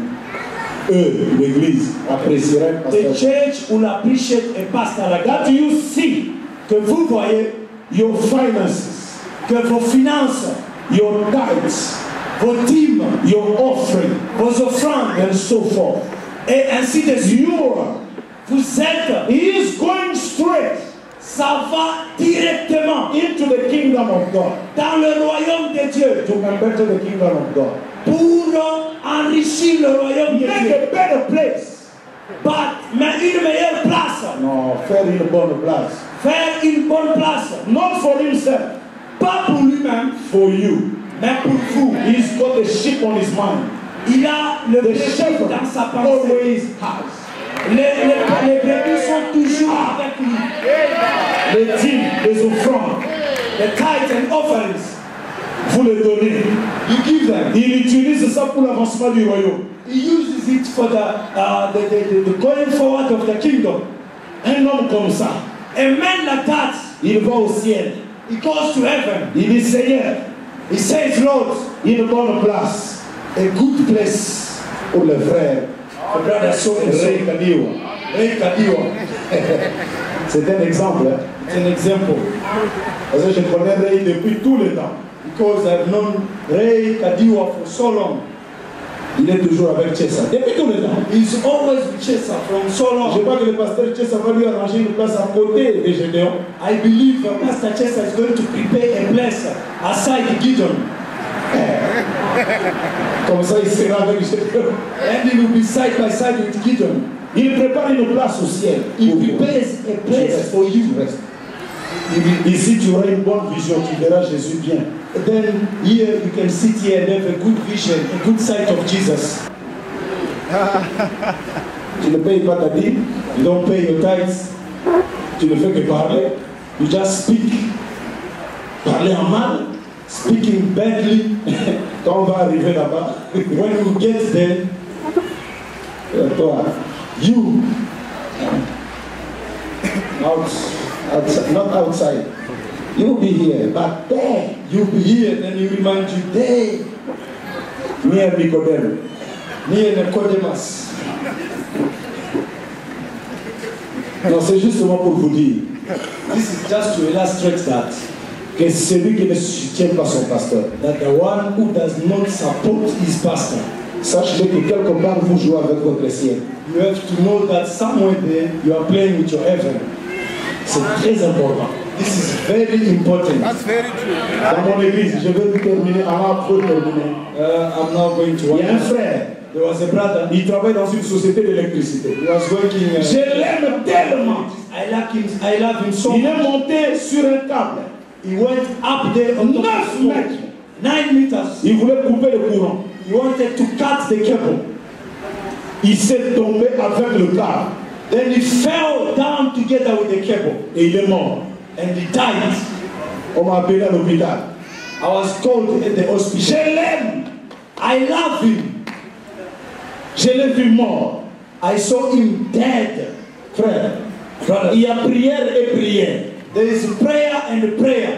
L'église, apprécierait un pasteur. The church will appreciate a pastor like that. That you see, que vous voyez, your finances, que vos finances, your tithes, vos dîmes, your offering, vos offrandes, and so forth. Et ainsi de suite. Vous êtes. He is going straight. Ça va directement into the kingdom of God. Dans le royaume de Dieu. To better the kingdom of God. Pour enrichir le royaume de Dieu. Make a better place. Mais une meilleure place. Non, faire une bonne place. Faire une bonne place. Not for himself. Pas pour lui-même. For you. Mais pour vous. He's got the sheep on his mind. Il a le brebis dans sa pensée. Always has. Les brebis sont toujours avec lui. Les dîmes, les offrandes, the tithes and offerings. Vous les donnez. You give them. Il utilise ça pour l'avancement du royaume. He uses it for the going forward of the kingdom. Un homme comme ça. A man like that. Il va au ciel. He goes to heaven. Il dit Seigneur. He says, Lord, une bonne place. A good place pour les frères. C'est un exemple. C'est un exemple. Parce que je connais Ray depuis tout le temps. Because I've known Ray Kadiwa for so long. Il est toujours avec Chesa. Depuis tout le temps. He's always with Chesa from so long. Je crois que le pasteur Chesa va lui arranger une place à côté de Gédéon. I believe Pastor Chesa is going to prepare a place aside Gideon. Comme ça, il sera avec Gédéon. And he will be side by side with Gideon. Il prépare une place au ciel. He prepares a place for you. Ici, tu auras une bonne vision, tu verras Jésus bien. Then here you can sit here and have a good vision, a good sight of Jesus. Tu ne payes pas ta dîme, you don't pay your tithes, tu ne fais que parler, you just speak. Parler en mal, speaking badly. Quand on va arriver là-bas, when we get there, toi, you, outside, not outside, you'll be here, but there, you'll be here, then he remind you, there, near Nicodem. near Nicodemus. Non, c'est justement pour vous dire This is just to illustrate that que celui qui ne soutient pas son pasteur, the one who does not support his pastor, sachez que quelque part vous jouez avec votre ciel. you have to know that somewhere there you are playing with your heaven. C'est très important. This is very important. That's very true. Dans mon église, je vais vous terminer avant de terminer. I'm now going to. Il y a un frère, There was a brother. il travaille dans une société d'électricité. He was working. Je l'aime tellement. I like him. I love him so Il est much. monté sur un câble. He went up there on top 9 of the mètres. 9 meters. Il voulait couper le courant. He wanted to cut the cable. Il s'est tombé avec le câble. Then he fell down together with the cable Et il est mort. and he died. On m'a appelé à l'hôpital. I was called at the Je hospital. l'aime. I love him. Je l'ai vu mort. I saw him dead. Frère, Brother, il y a prière et prière. there is prayer and prayer.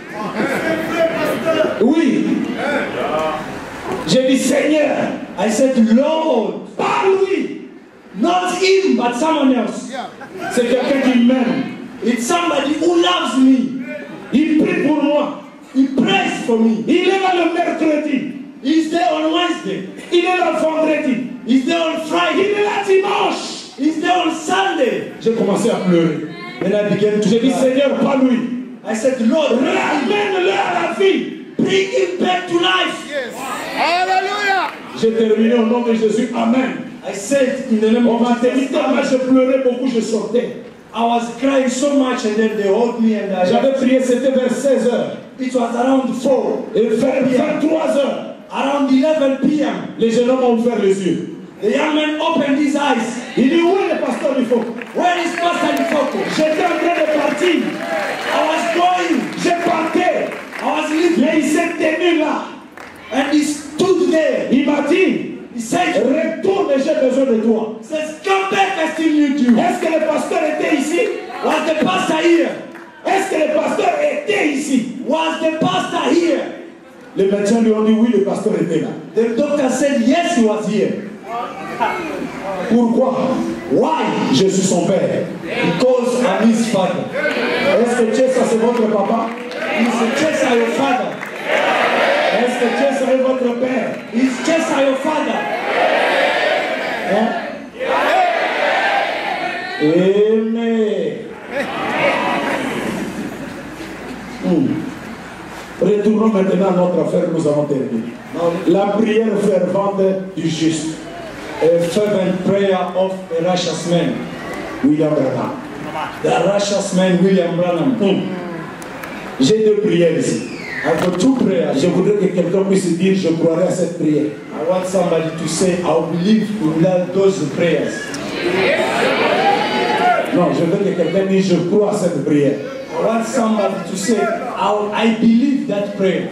Oui. J'ai dit Seigneur, I said, Lord, pas lui. not him, but someone else. C'est quelqu'un qui m'aime. It's somebody who loves me. Il prie pour moi. He prays for me. Il est là le mercredi. He's there on Wednesday. Il est là le vendredi. He's there on Il Friday. est là dimanche. He's there on Sunday. J'ai commencé à pleurer. Then I began to J'ai dit cry. Seigneur, pas lui. I said, Lord, Ramène-le à la vie. bring him back to life. Yes. Hallelujah. J'ai terminé au nom de Jésus. Amen. I said, in the name On of m'a tenu Jesus, tellement, je pleurais beaucoup, je sortais. I was crying so much, and then they hold me, and J'avais prié, c'était vers 16 heures. it was around 4. Et vers 23 heures, Around 11 p.m., les jeunes hommes ont ouvert les yeux. the young man opened his eyes. Il dit, où est le pasteur du fond? Where is Pastor Nifoko? J'étais en train de partir. I was going. J'ai parté. I was leaving. Mais il s'est tenu là. And he stood there. Il m'a dit, He said, retourne, j'ai besoin de toi. he says, come back, I still need you. Est-ce que le pasteur était ici? Was the pastor here? Est-ce que le pasteur était ici? Was the pastor here? Les médecins lui ont dit, oui, le pasteur était là. The doctor said, yes, he was here. Pourquoi? Why? Je suis son père. Because I'm his father. Est-ce que Dieu, ça c'est votre papa? He's Chesa, your father. Est-ce que Dieu serait votre père? He's Chesa, your father. Hein? Amen. Retournons maintenant à notre affaire, nous avons terminé. La prière fervente du juste. A fervent prayer of a righteous man. William Branham. The righteous man, William Branham. J'ai deux prières ici. I've got two prayers. Je voudrais que quelqu'un puisse dire, je croirai à cette prière. I want somebody to say, I believe in those prayers. Non, je veux que quelqu'un dise, je crois à cette prière. I want somebody to say, I believe that prayer.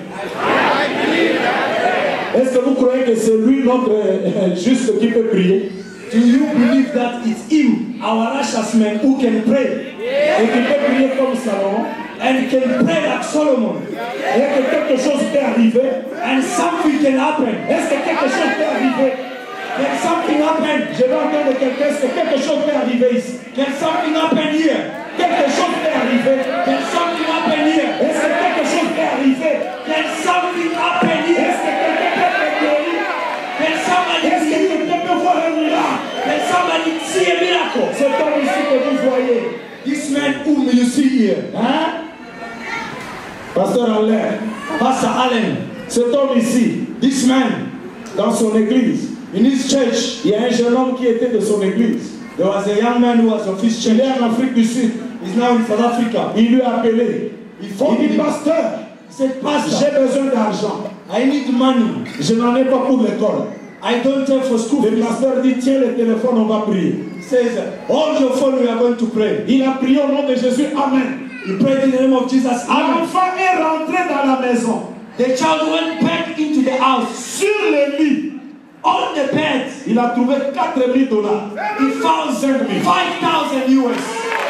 Est-ce que vous croyez que c'est lui notre juste qui peut prier? Do you believe that it's him, our righteous man, who can pray? Et qui peut prier comme Salomon? And can pray like Solomon? Et que quelque chose peut arriver? And something can happen. Est-ce que quelque chose peut arriver? Can something happen? Je vais entendre quelqu'un, est-ce que quelque chose peut arriver ici? Can something happen here? Quelque chose peut arriver? Can something happen here? Est-ce que quelque chose peut arriver? Can something happen here? Est-ce que quelqu'un peut être guéri? Can somebody Est-ce que quelqu'un peut voir un miracle? Can somebody see a miracle? Cet homme ici que vous voyez, This man whom you see here, hein? Pasteur Alain, Pastor Allen, cet homme ici, this man, dans son église, in his church, il y a un jeune homme qui était de son église. there was a young man who was of his Il church. est en Afrique du Sud. He's now in South Africa. Il lui a appelé. He Il phoned dit, him. pasteur, He said, Pastor, j'ai besoin d'argent. I need money. Je n'en ai pas pour l'école. I don't have for school Le fees. pasteur dit, tiens le téléphone, on va prier. He says, hold your phone, we are going to pray. Il a prié au nom de Jésus. Amen. He prayed in the name of Jesus. Amen. L'enfant est rentré dans la maison. The child went back into the house. Sur le lit, On the bed, il a trouvé $4,000. he found 5,000 US.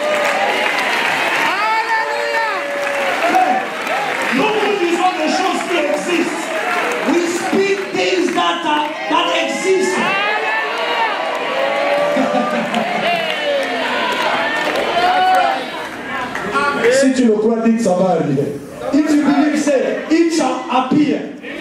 Nous nous disons des choses qui existent. We speak things that exist. Si tu le crois, dis que ça va arriver. If you believe, say, it shall appear.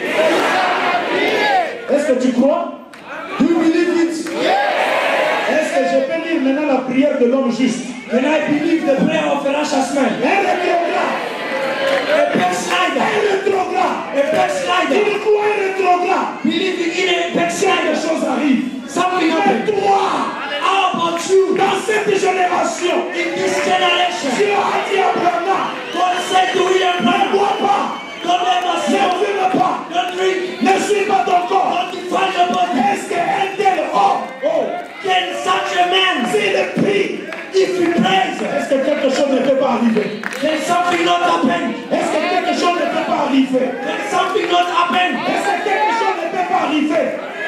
Est-ce que tu crois? Do you believe it? Est-ce que je peux lire maintenant la prière de l'homme juste? Can I believe the prayer of a righteous man? Un rétrograde. A backslider. Un rétrograde. A backslider. Tu crois un rétrograde? Believing in a Des backslider. choses arrivent. Something Mais happened. toi, How about you? dans cette génération, In this generation, Dieu a dit à Abraham, God said to William ne Branham, bois pas, don't let us ne smoke, fume pas, don't drink, ne suis pas ton corps. don't defile your body. Est-ce qu'un tel homme, Can such a man, s'il prie, if he prays, est-ce que quelque chose ne peut pas arriver? can something not happen? Est-ce que quelque chose ne peut pas arriver? Can something not happen? Est-ce que quelque chose ne peut pas arriver?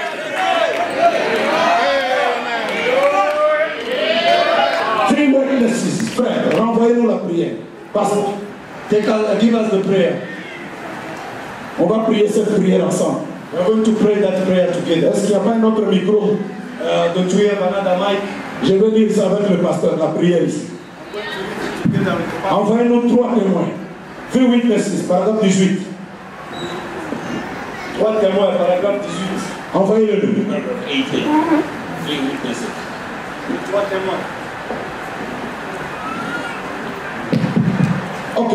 Three witnesses, frère, renvoyez-nous la prière. Pastor, give us the prayer. On va prier cette prière ensemble. We are going to pray that prayer together. Est-ce qu'il n'y a pas un autre micro? Do you have another mic? Je vais dire ça avec le pasteur, la prière ici. Envoyez-nous 3 témoins. 3 witnesses, paragraphe 18. 3 témoins, paragraphe 18. Envoyez-le. Paragraph 18. 3 witnesses. 3 témoins. Ok.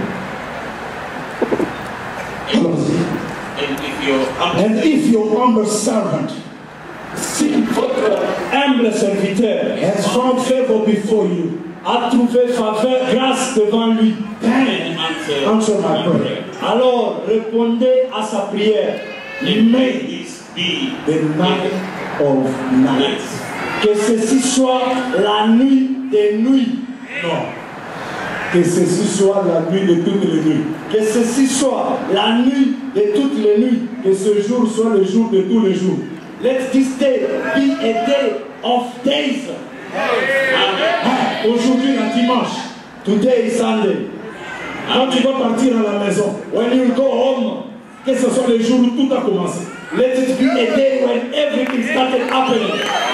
Allons-y. And if your humble servant, si votre humble serviteur has found favor before you, a trouvé faveur, grâce devant lui, then answer my prayer. Alors répondez à sa prière. May This be the night of nights. Que ceci soit la nuit des nuits. Non. Que ceci soit la nuit de toutes les nuits. Que ceci soit la nuit de toutes les nuits. Que ce jour soit le jour de tous les jours. Let this day be a day of days. Aujourd'hui, le dimanche. Today is Sunday. Quand tu vas partir à la maison, when you go home, que ce soit le jour où tout a commencé. Let it be a day when everything started happening.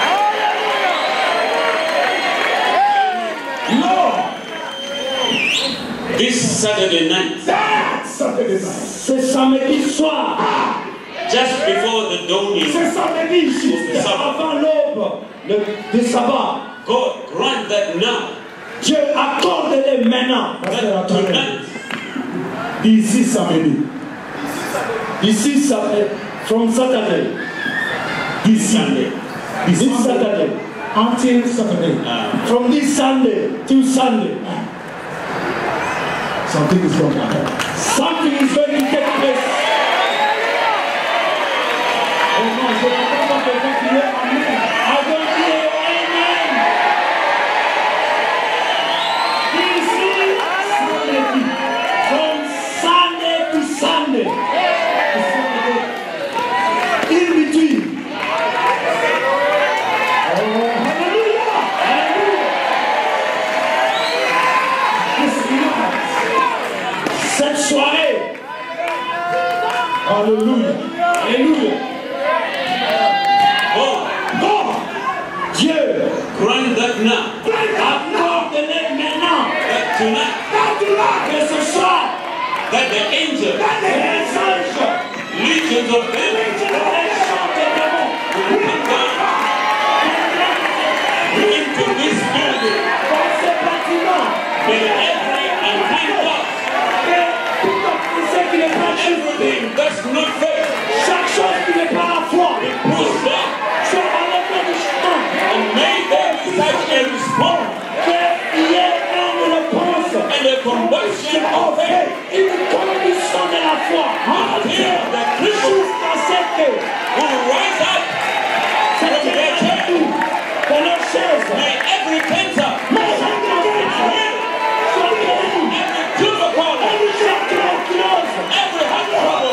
Lord, this Saturday night, c'est samedi soir. just before the dawning C'est samedi juste avant l'aube de sabbat. God grant that now, Dieu accorde-les maintenant. that tonight, D'ici samedi. D'ici Saturday. From Saturday. D'ici. This Saturday. Until Saturday. From this Sunday till Sunday. Something is going to happen. Something is going to take place. Oh non, je ne peux pas quelqu'un qui est amen. I don't hear amen. D'ici samedi. From Sunday to Sunday. In between. Oh, hallelujah! Hallelujah! Cette soirée. Alléluia. Alléluia. God God, Dieu, grant that now, accorde-les maintenant. that tonight, Que ce soit that the angels, les anges, legions of les heaven, générations de démons, will come down into this building. dans ces bâtiments, May every unclean thought, et tout ce qui n'est pas juste, everything that's not faith, chaque chose qui n'est pas la foi, push down, soit enlevée du chemin. and may there be such a response Qu'il y ait une réponse, and a combustion en of faith fait, une condition de la foi. until the Christians Jusqu'à ce que will rise up from their chair. de leur chaise, May every cancer, mais chaque every tuberculosis, every every heart trouble,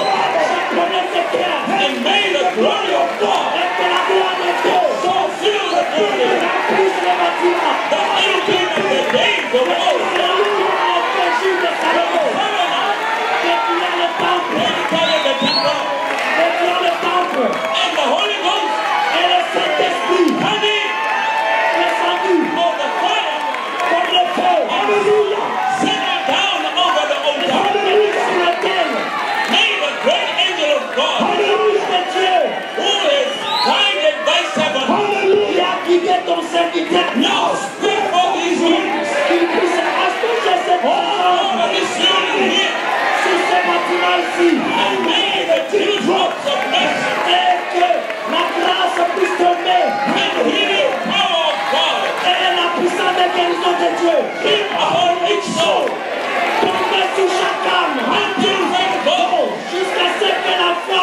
prodiguer ton serviteur. Now speak for these ones. Qu'il puisse asperger cette All parole over this building here. sur ce bâtiment-ci. And may the teardrops of mercy Et que la grâce puisse tomber. and healing power of God Et la puissance de guérison de Dieu. be upon each soul Tomber sur chaque âme. until they go. Jusqu'à ce que la foi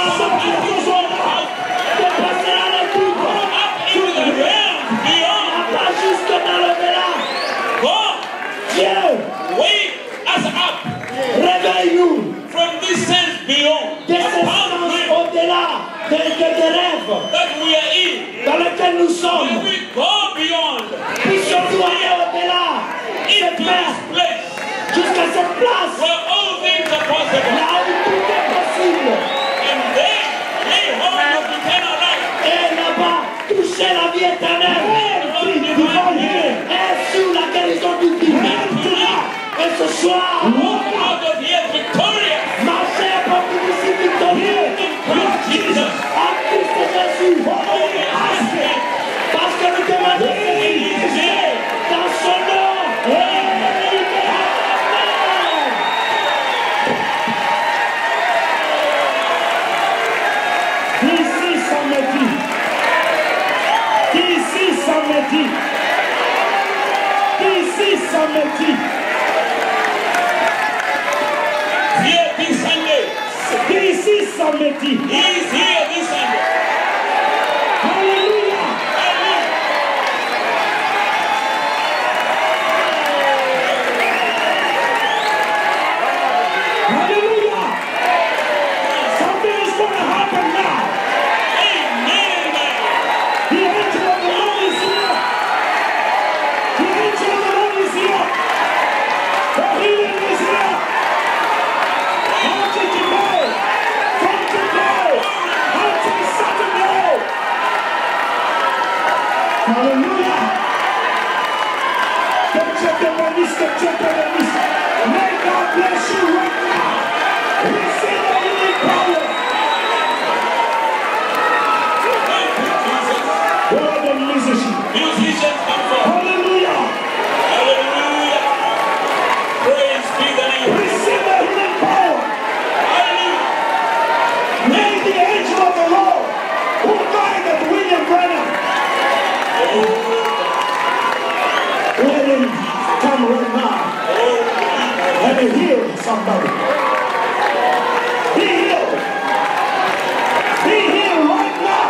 dépassera les doutes. Up into the realm beyond. Pas jusque dans l'au-delà. God, Dieu, wake us up réveille-nous. from this sense beyond. De The ce sens boundary au-delà des rêves that we are in. dans lesquels nous When sommes. we go beyond Puissions-nous aller au-delà. into Cette this place, place jusqu'à cette place, where all things are possible, là où tout est possible. and then lay hold of eternal life. Et là-bas, toucher la vie éternelle. Et sur la guérison du divin. Et ce soir, Walk out of here victorious marcher pour que nous soyons victorieux. in Christ Jesus. En Christ Jésus. Parce que nous demandons dans son nom. Amen. D'ici samedi. D'ici samedi. D'ici samedi. Here this Sunday. D'ici samedi. He is here this Sunday. Alléluia. Hallelujah! Something is going to happen now. Amen. The angel of the Lord is here. The angel of the Lord is here. The healing is here. Until today, from today until Saturday. Hallelujah! Que Dieu te bénisse, que Dieu te bénisse. May God bless you right now. Receive the healing power. Thank you, Jesus. Where are the musicians? Musicians come forward. Hallelujah! Hallelujah. Praise be the name. Receive the healing power. Hallelujah. May the angel of the Lord who guided William Branham, let him come right now and heal somebody. Be healed. Be healed right now.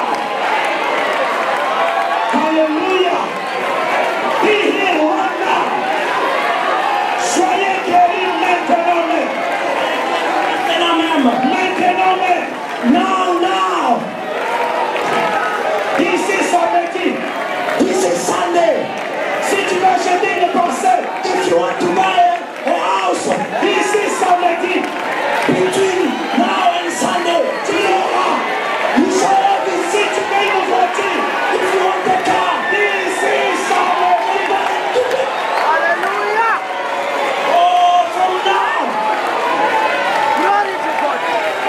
Hallelujah. Be healed right now. Soyez guéris maintenant. Maintenant même. Now. This is samedi. This is Sunday. Si tu veux acheter une parcelle, if you want to buy a house, this is samedi. Between now and Sunday, tu l'auras. You shall have a seat to pay your voiture. If you want the car, this is samedi. Hallelujah! Oh, from now. Glory to God!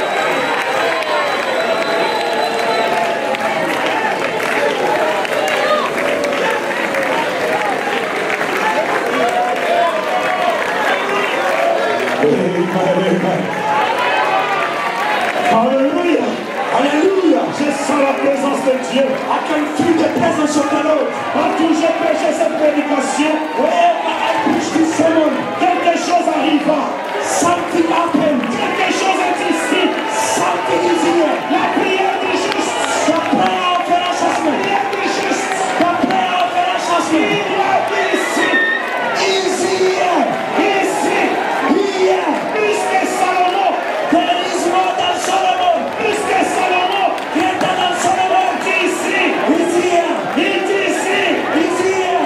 Alléluia. Alléluia. Je sens la présence de Dieu. I can feel the presence of the Lord. Partout où je prêche cette prédication, wherever I preach this sermon, quelque chose arriva. Something happened. Quelque chose est ici. Something is here. La prière du juste. La prière fait la chasme. La prière du juste. La prière fait la chasme. Il est ici. Ici. Ici. Here. Plus que Salomon. There is more than Solomon. Plus que Salomon. Greater than Solomon. Ici. It's here. It's ici. It's here.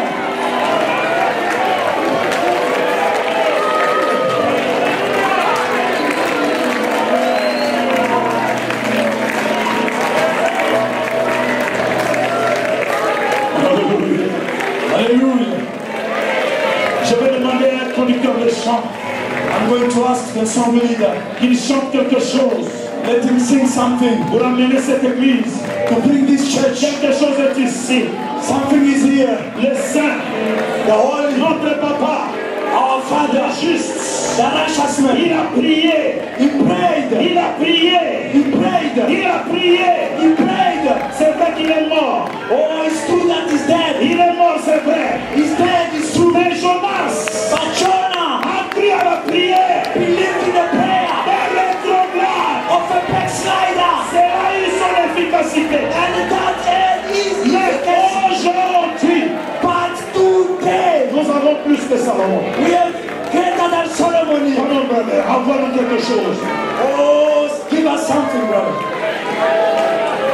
Alléluia. Je vais demander à un conducteur de chant. I'm going to ask the song leader. Qu'il chante quelque chose. Let him sing something. Pour amener cette église. To bring this church. Quelque chose est ici. Something is here. Le Saint, The Holy, notre Papa, our Father, juste, the righteous man. il a prié, He prayed. il a prié, He prayed. il a prié. He prayed. C'est vrai qu'il est mort. Oh, it's true that he's dead. Il est mort, c'est vrai. He's dead. It's true. Mais Jonas But Jonah a cru à la prière. believed in the prayer Un rétrograde. of a backslider. C'est là où son efficacité. And that end is Mais efficacy. aujourd'hui, But today, nous avons plus que Salomon. we are greater than Solomon. Pardon, brother, envoie-nous quelque chose. Oh, give us something, brother.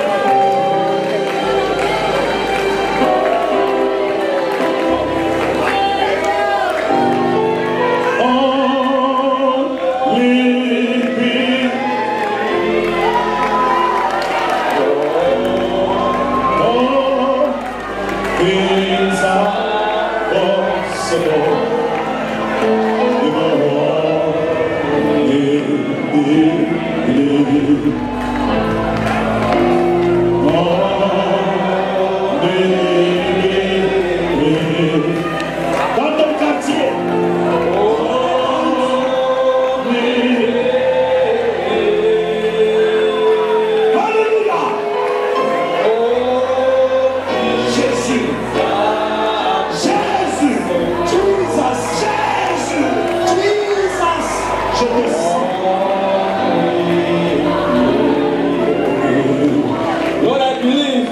Dans ton quartier, alléluia. Jésus, Jésus, Jesus, Jésus, Jesus. je te sens. Lord, I believe.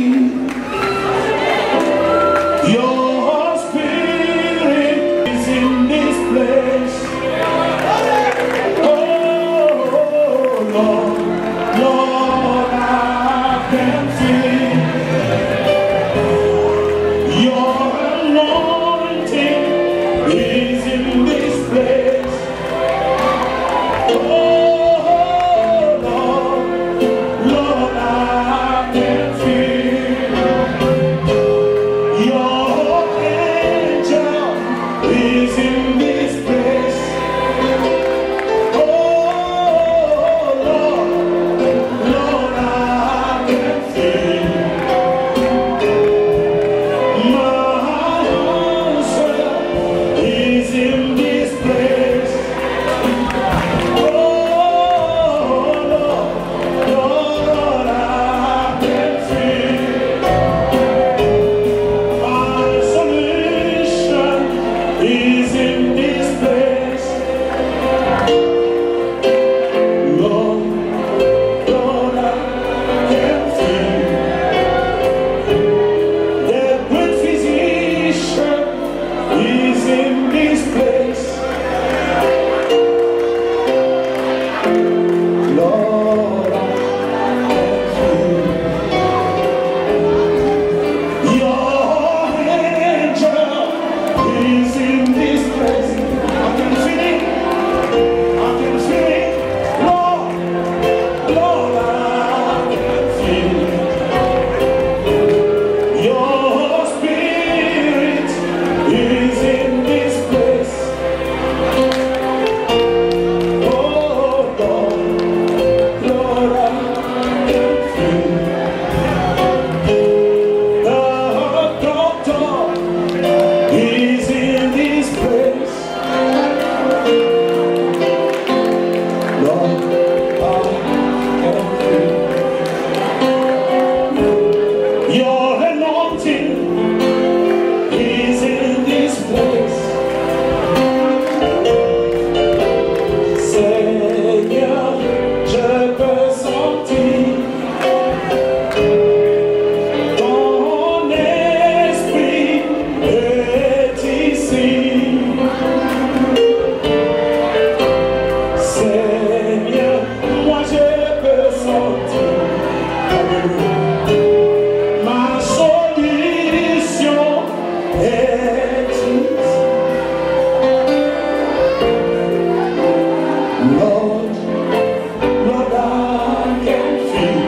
Your spirit is in this place. Oh Lord, Lord, I can feel your anointing is in this place. Oh Lord, Lord, I can feel your angel is in this place. Oh Lord, Lord, I can feel my answer is in this place. Oh Lord, Lord, I can feel my solution is in this place. Lord, Lord, I can feel the great physician is in this place. Lord, I can feel your angel is in this place. I can feel it. I can feel it. Lord, Lord, I can feel your spirit is in this place. Oh Lord, Lord, I can feel the doctor is in this place. Lord, I can feel your anointing is in this place. Seigneur, je peux sentir ton esprit est ici. Seigneur, moi je peux sentir ma solution est ici. Lord, Lord, I can feel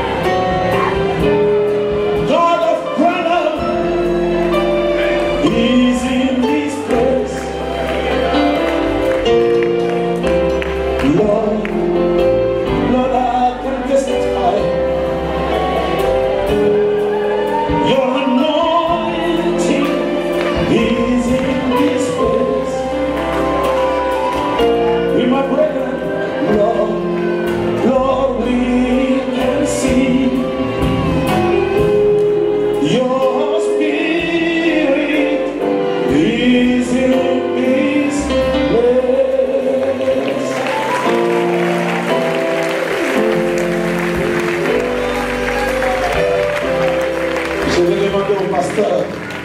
God of Branham is in this place. Lord, Lord, I can testify your anointing is in this place. With my brethren, Lord, Lord, we can see your spirit is in this place. Je vais demander au pasteur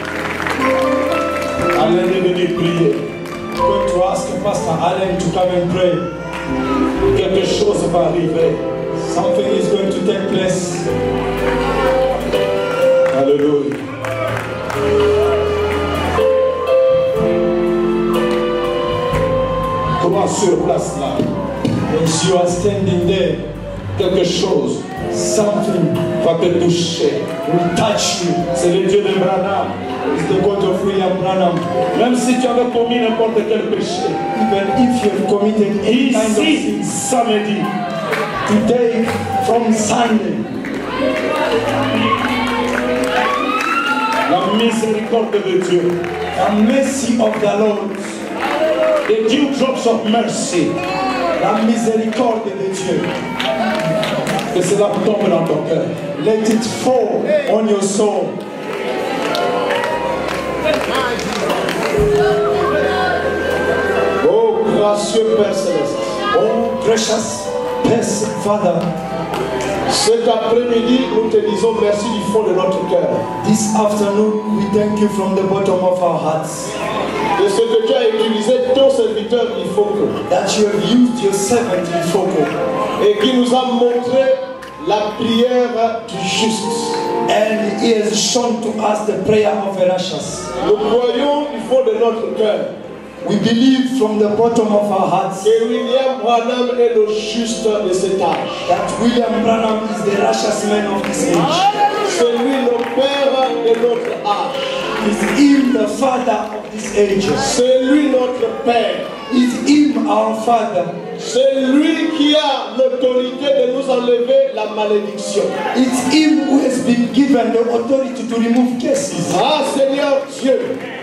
Alain de venir prier. Going to ask Pastor Alain to come and pray. Quelque chose va arriver. Something is going to take place. Hallelujah. Comment sur place là? As you are standing there, quelque chose, something va te toucher, will touch you. C'est le Dieu de Branham. It's the God of William Branham. Même si tu avais commis n'importe quel péché, even if you have committed any kind of sin, samedi, today, from Sunday, la miséricorde de Dieu, the mercy of the Lord, the dewdrops of mercy, la miséricorde de Dieu, que cela tombe dans ton cœur. Let it fall on your soul. Oh, gracieux Père Céleste. Oh, precious Father. Cet après-midi, nous te disons merci du fond de notre cœur. This afternoon, we thank you from the bottom of our hearts De ce que tu as utilisé ton serviteur Ifoko that you have used your servant Ifoko et qui nous a montré la prière du juste. and he has shown to us the prayer of the righteous. Nous croyons du fond de notre cœur We believe from the bottom of our hearts que William Branham est le juste de cet âge. that William Branham is the righteous man of this age. C'est lui le père de notre âge. Is him the father of this age. C'est lui notre père. Is him our father. C'est lui qui a l'autorité de nous enlever la malédiction. It's him who has been given the authority to remove cases. Ah Seigneur Dieu,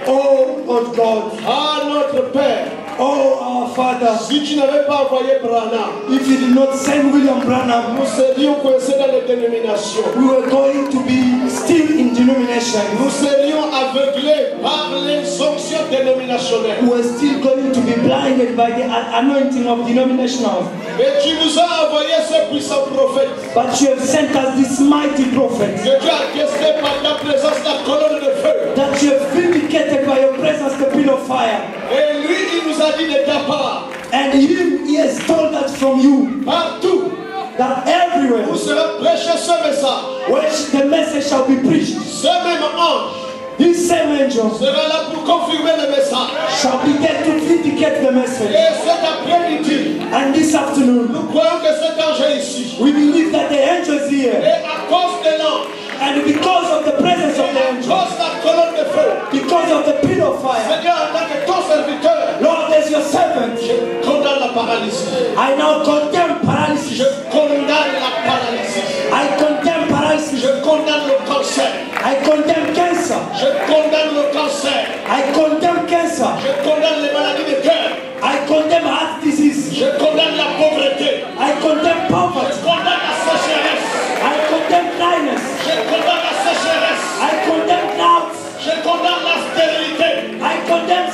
Oh Lord God, ah notre Père, oh our Father, si tu n'avais pas envoyé Branham, if you did not send William Branham, nous serions coincés dans les dénominations. we were going to be still in denomination. Nous serions aveuglés par les onctions dénominationnelles. We were still going to be blinded by the anointing of denominational. Mais tu nous as envoyé ce puissant prophète But you have sent us this mighty prophet que tu as attesté par ta présence la colonne de feu. that you have vindicated by your presence the pillar of fire. Et lui, il nous a dit de ta part, And him, he has told us from you partout that everywhere où sera prêché ce message, which the message shall be preached, ce même ange this same angel sera là pour confirmer le message. shall be there to vindicate the message. Et cet après-midi, And this afternoon, nous croyons que cet ange est ici. we believe that the angel is Et here. à cause de l'ange, And because of the presence of the à angel, cause de la colonne de feu, because of the pillar of fire, Seigneur, en tant que ton serviteur, Lord, as your servant, je condamne la paralysie. I now condemn paralysis. Je condamne la paralysie. I condemn paralysis. Je condamne le cancer. I condemn cancer. Je condamne le cancer. I condemn cancer. Je condamne les maladies de cœur. I condemn heart disease. Je condamne la pauvreté. I condemn Je poverty. condamne la sécheresse. I condemn dryness. Je condamne la sécheresse. I condemn drought. Je condamne la stérilité. I condemn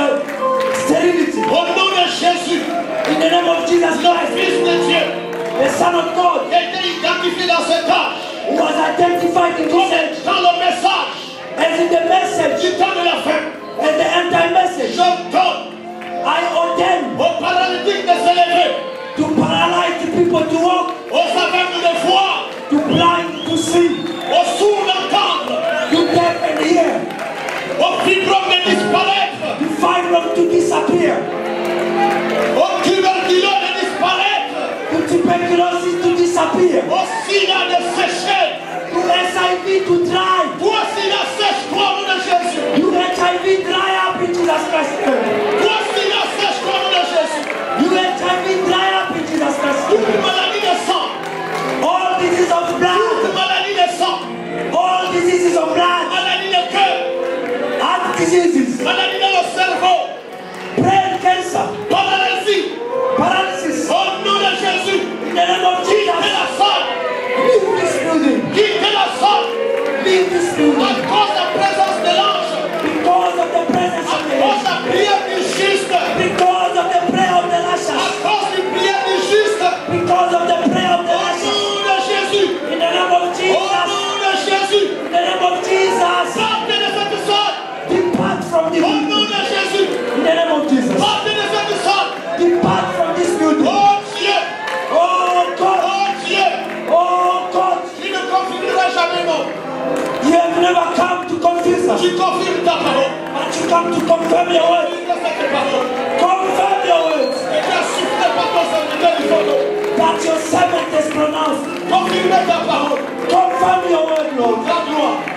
sterility. Au nom de Jésus, In the name of Jesus Christ, Fils de Dieu, the Son of God, qui a été identifié dans cet âge who was identified in comme this age dans le message as in the message, du temps de la fin. as the anti-message. Je donne I ordain aux paralytiques de se lever, to paralyze the people to walk, aux aveugles de voir, to blind to see, aux sourds d'entendre, to deaf and hear, aux fibromes de disparaître, to fibroid to disappear, aux tuberculeux de disparaître, to tuberculosis to disappear, aux sida de sécher. to SIV to dry, Voici la sèche-toi au nom de Jésus. you HIV dry up in Jesus Christ's name, Voici la sèche-toi au nom de Jésus. you HIV dry up in Jesus Christ's Toute name. maladie de sang, All diseases of toute blood, maladie de sang, all diseases of blood, maladie de cœur, heart diseases, maladie dans le cerveau, brain cancer, paralysie, paralysis, au nom de Jésus. in the name of Quittez Jesus, la salle, leave this building, quittez la salle, leave this à building, cause de la présence de l'ange, because of the presence à of the cause de la angel, prière du juste, because of the prayer of the à righteous, cause du prière du juste, because of the prayer of the au righteous, nom de Jésus, in the name of au Jesus, nom de Jésus, in the name of Jesus, partez de cette salle, depart from the au nom building, de Jésus, in the name of Jesus, partez de cette salle, depart from this building, oh Dieu, oh God, oh Dieu, oh God, tu ne confirmeras jamais non, you have never come to confuse us, tu confirmes ta parole, but you come to confirm your word, confirme cette parole, confirm your words, et tu as soufflé par ton serviteur du photo, that your servant has pronounced, confirme ta parole, confirm your word, Lord, la gloire,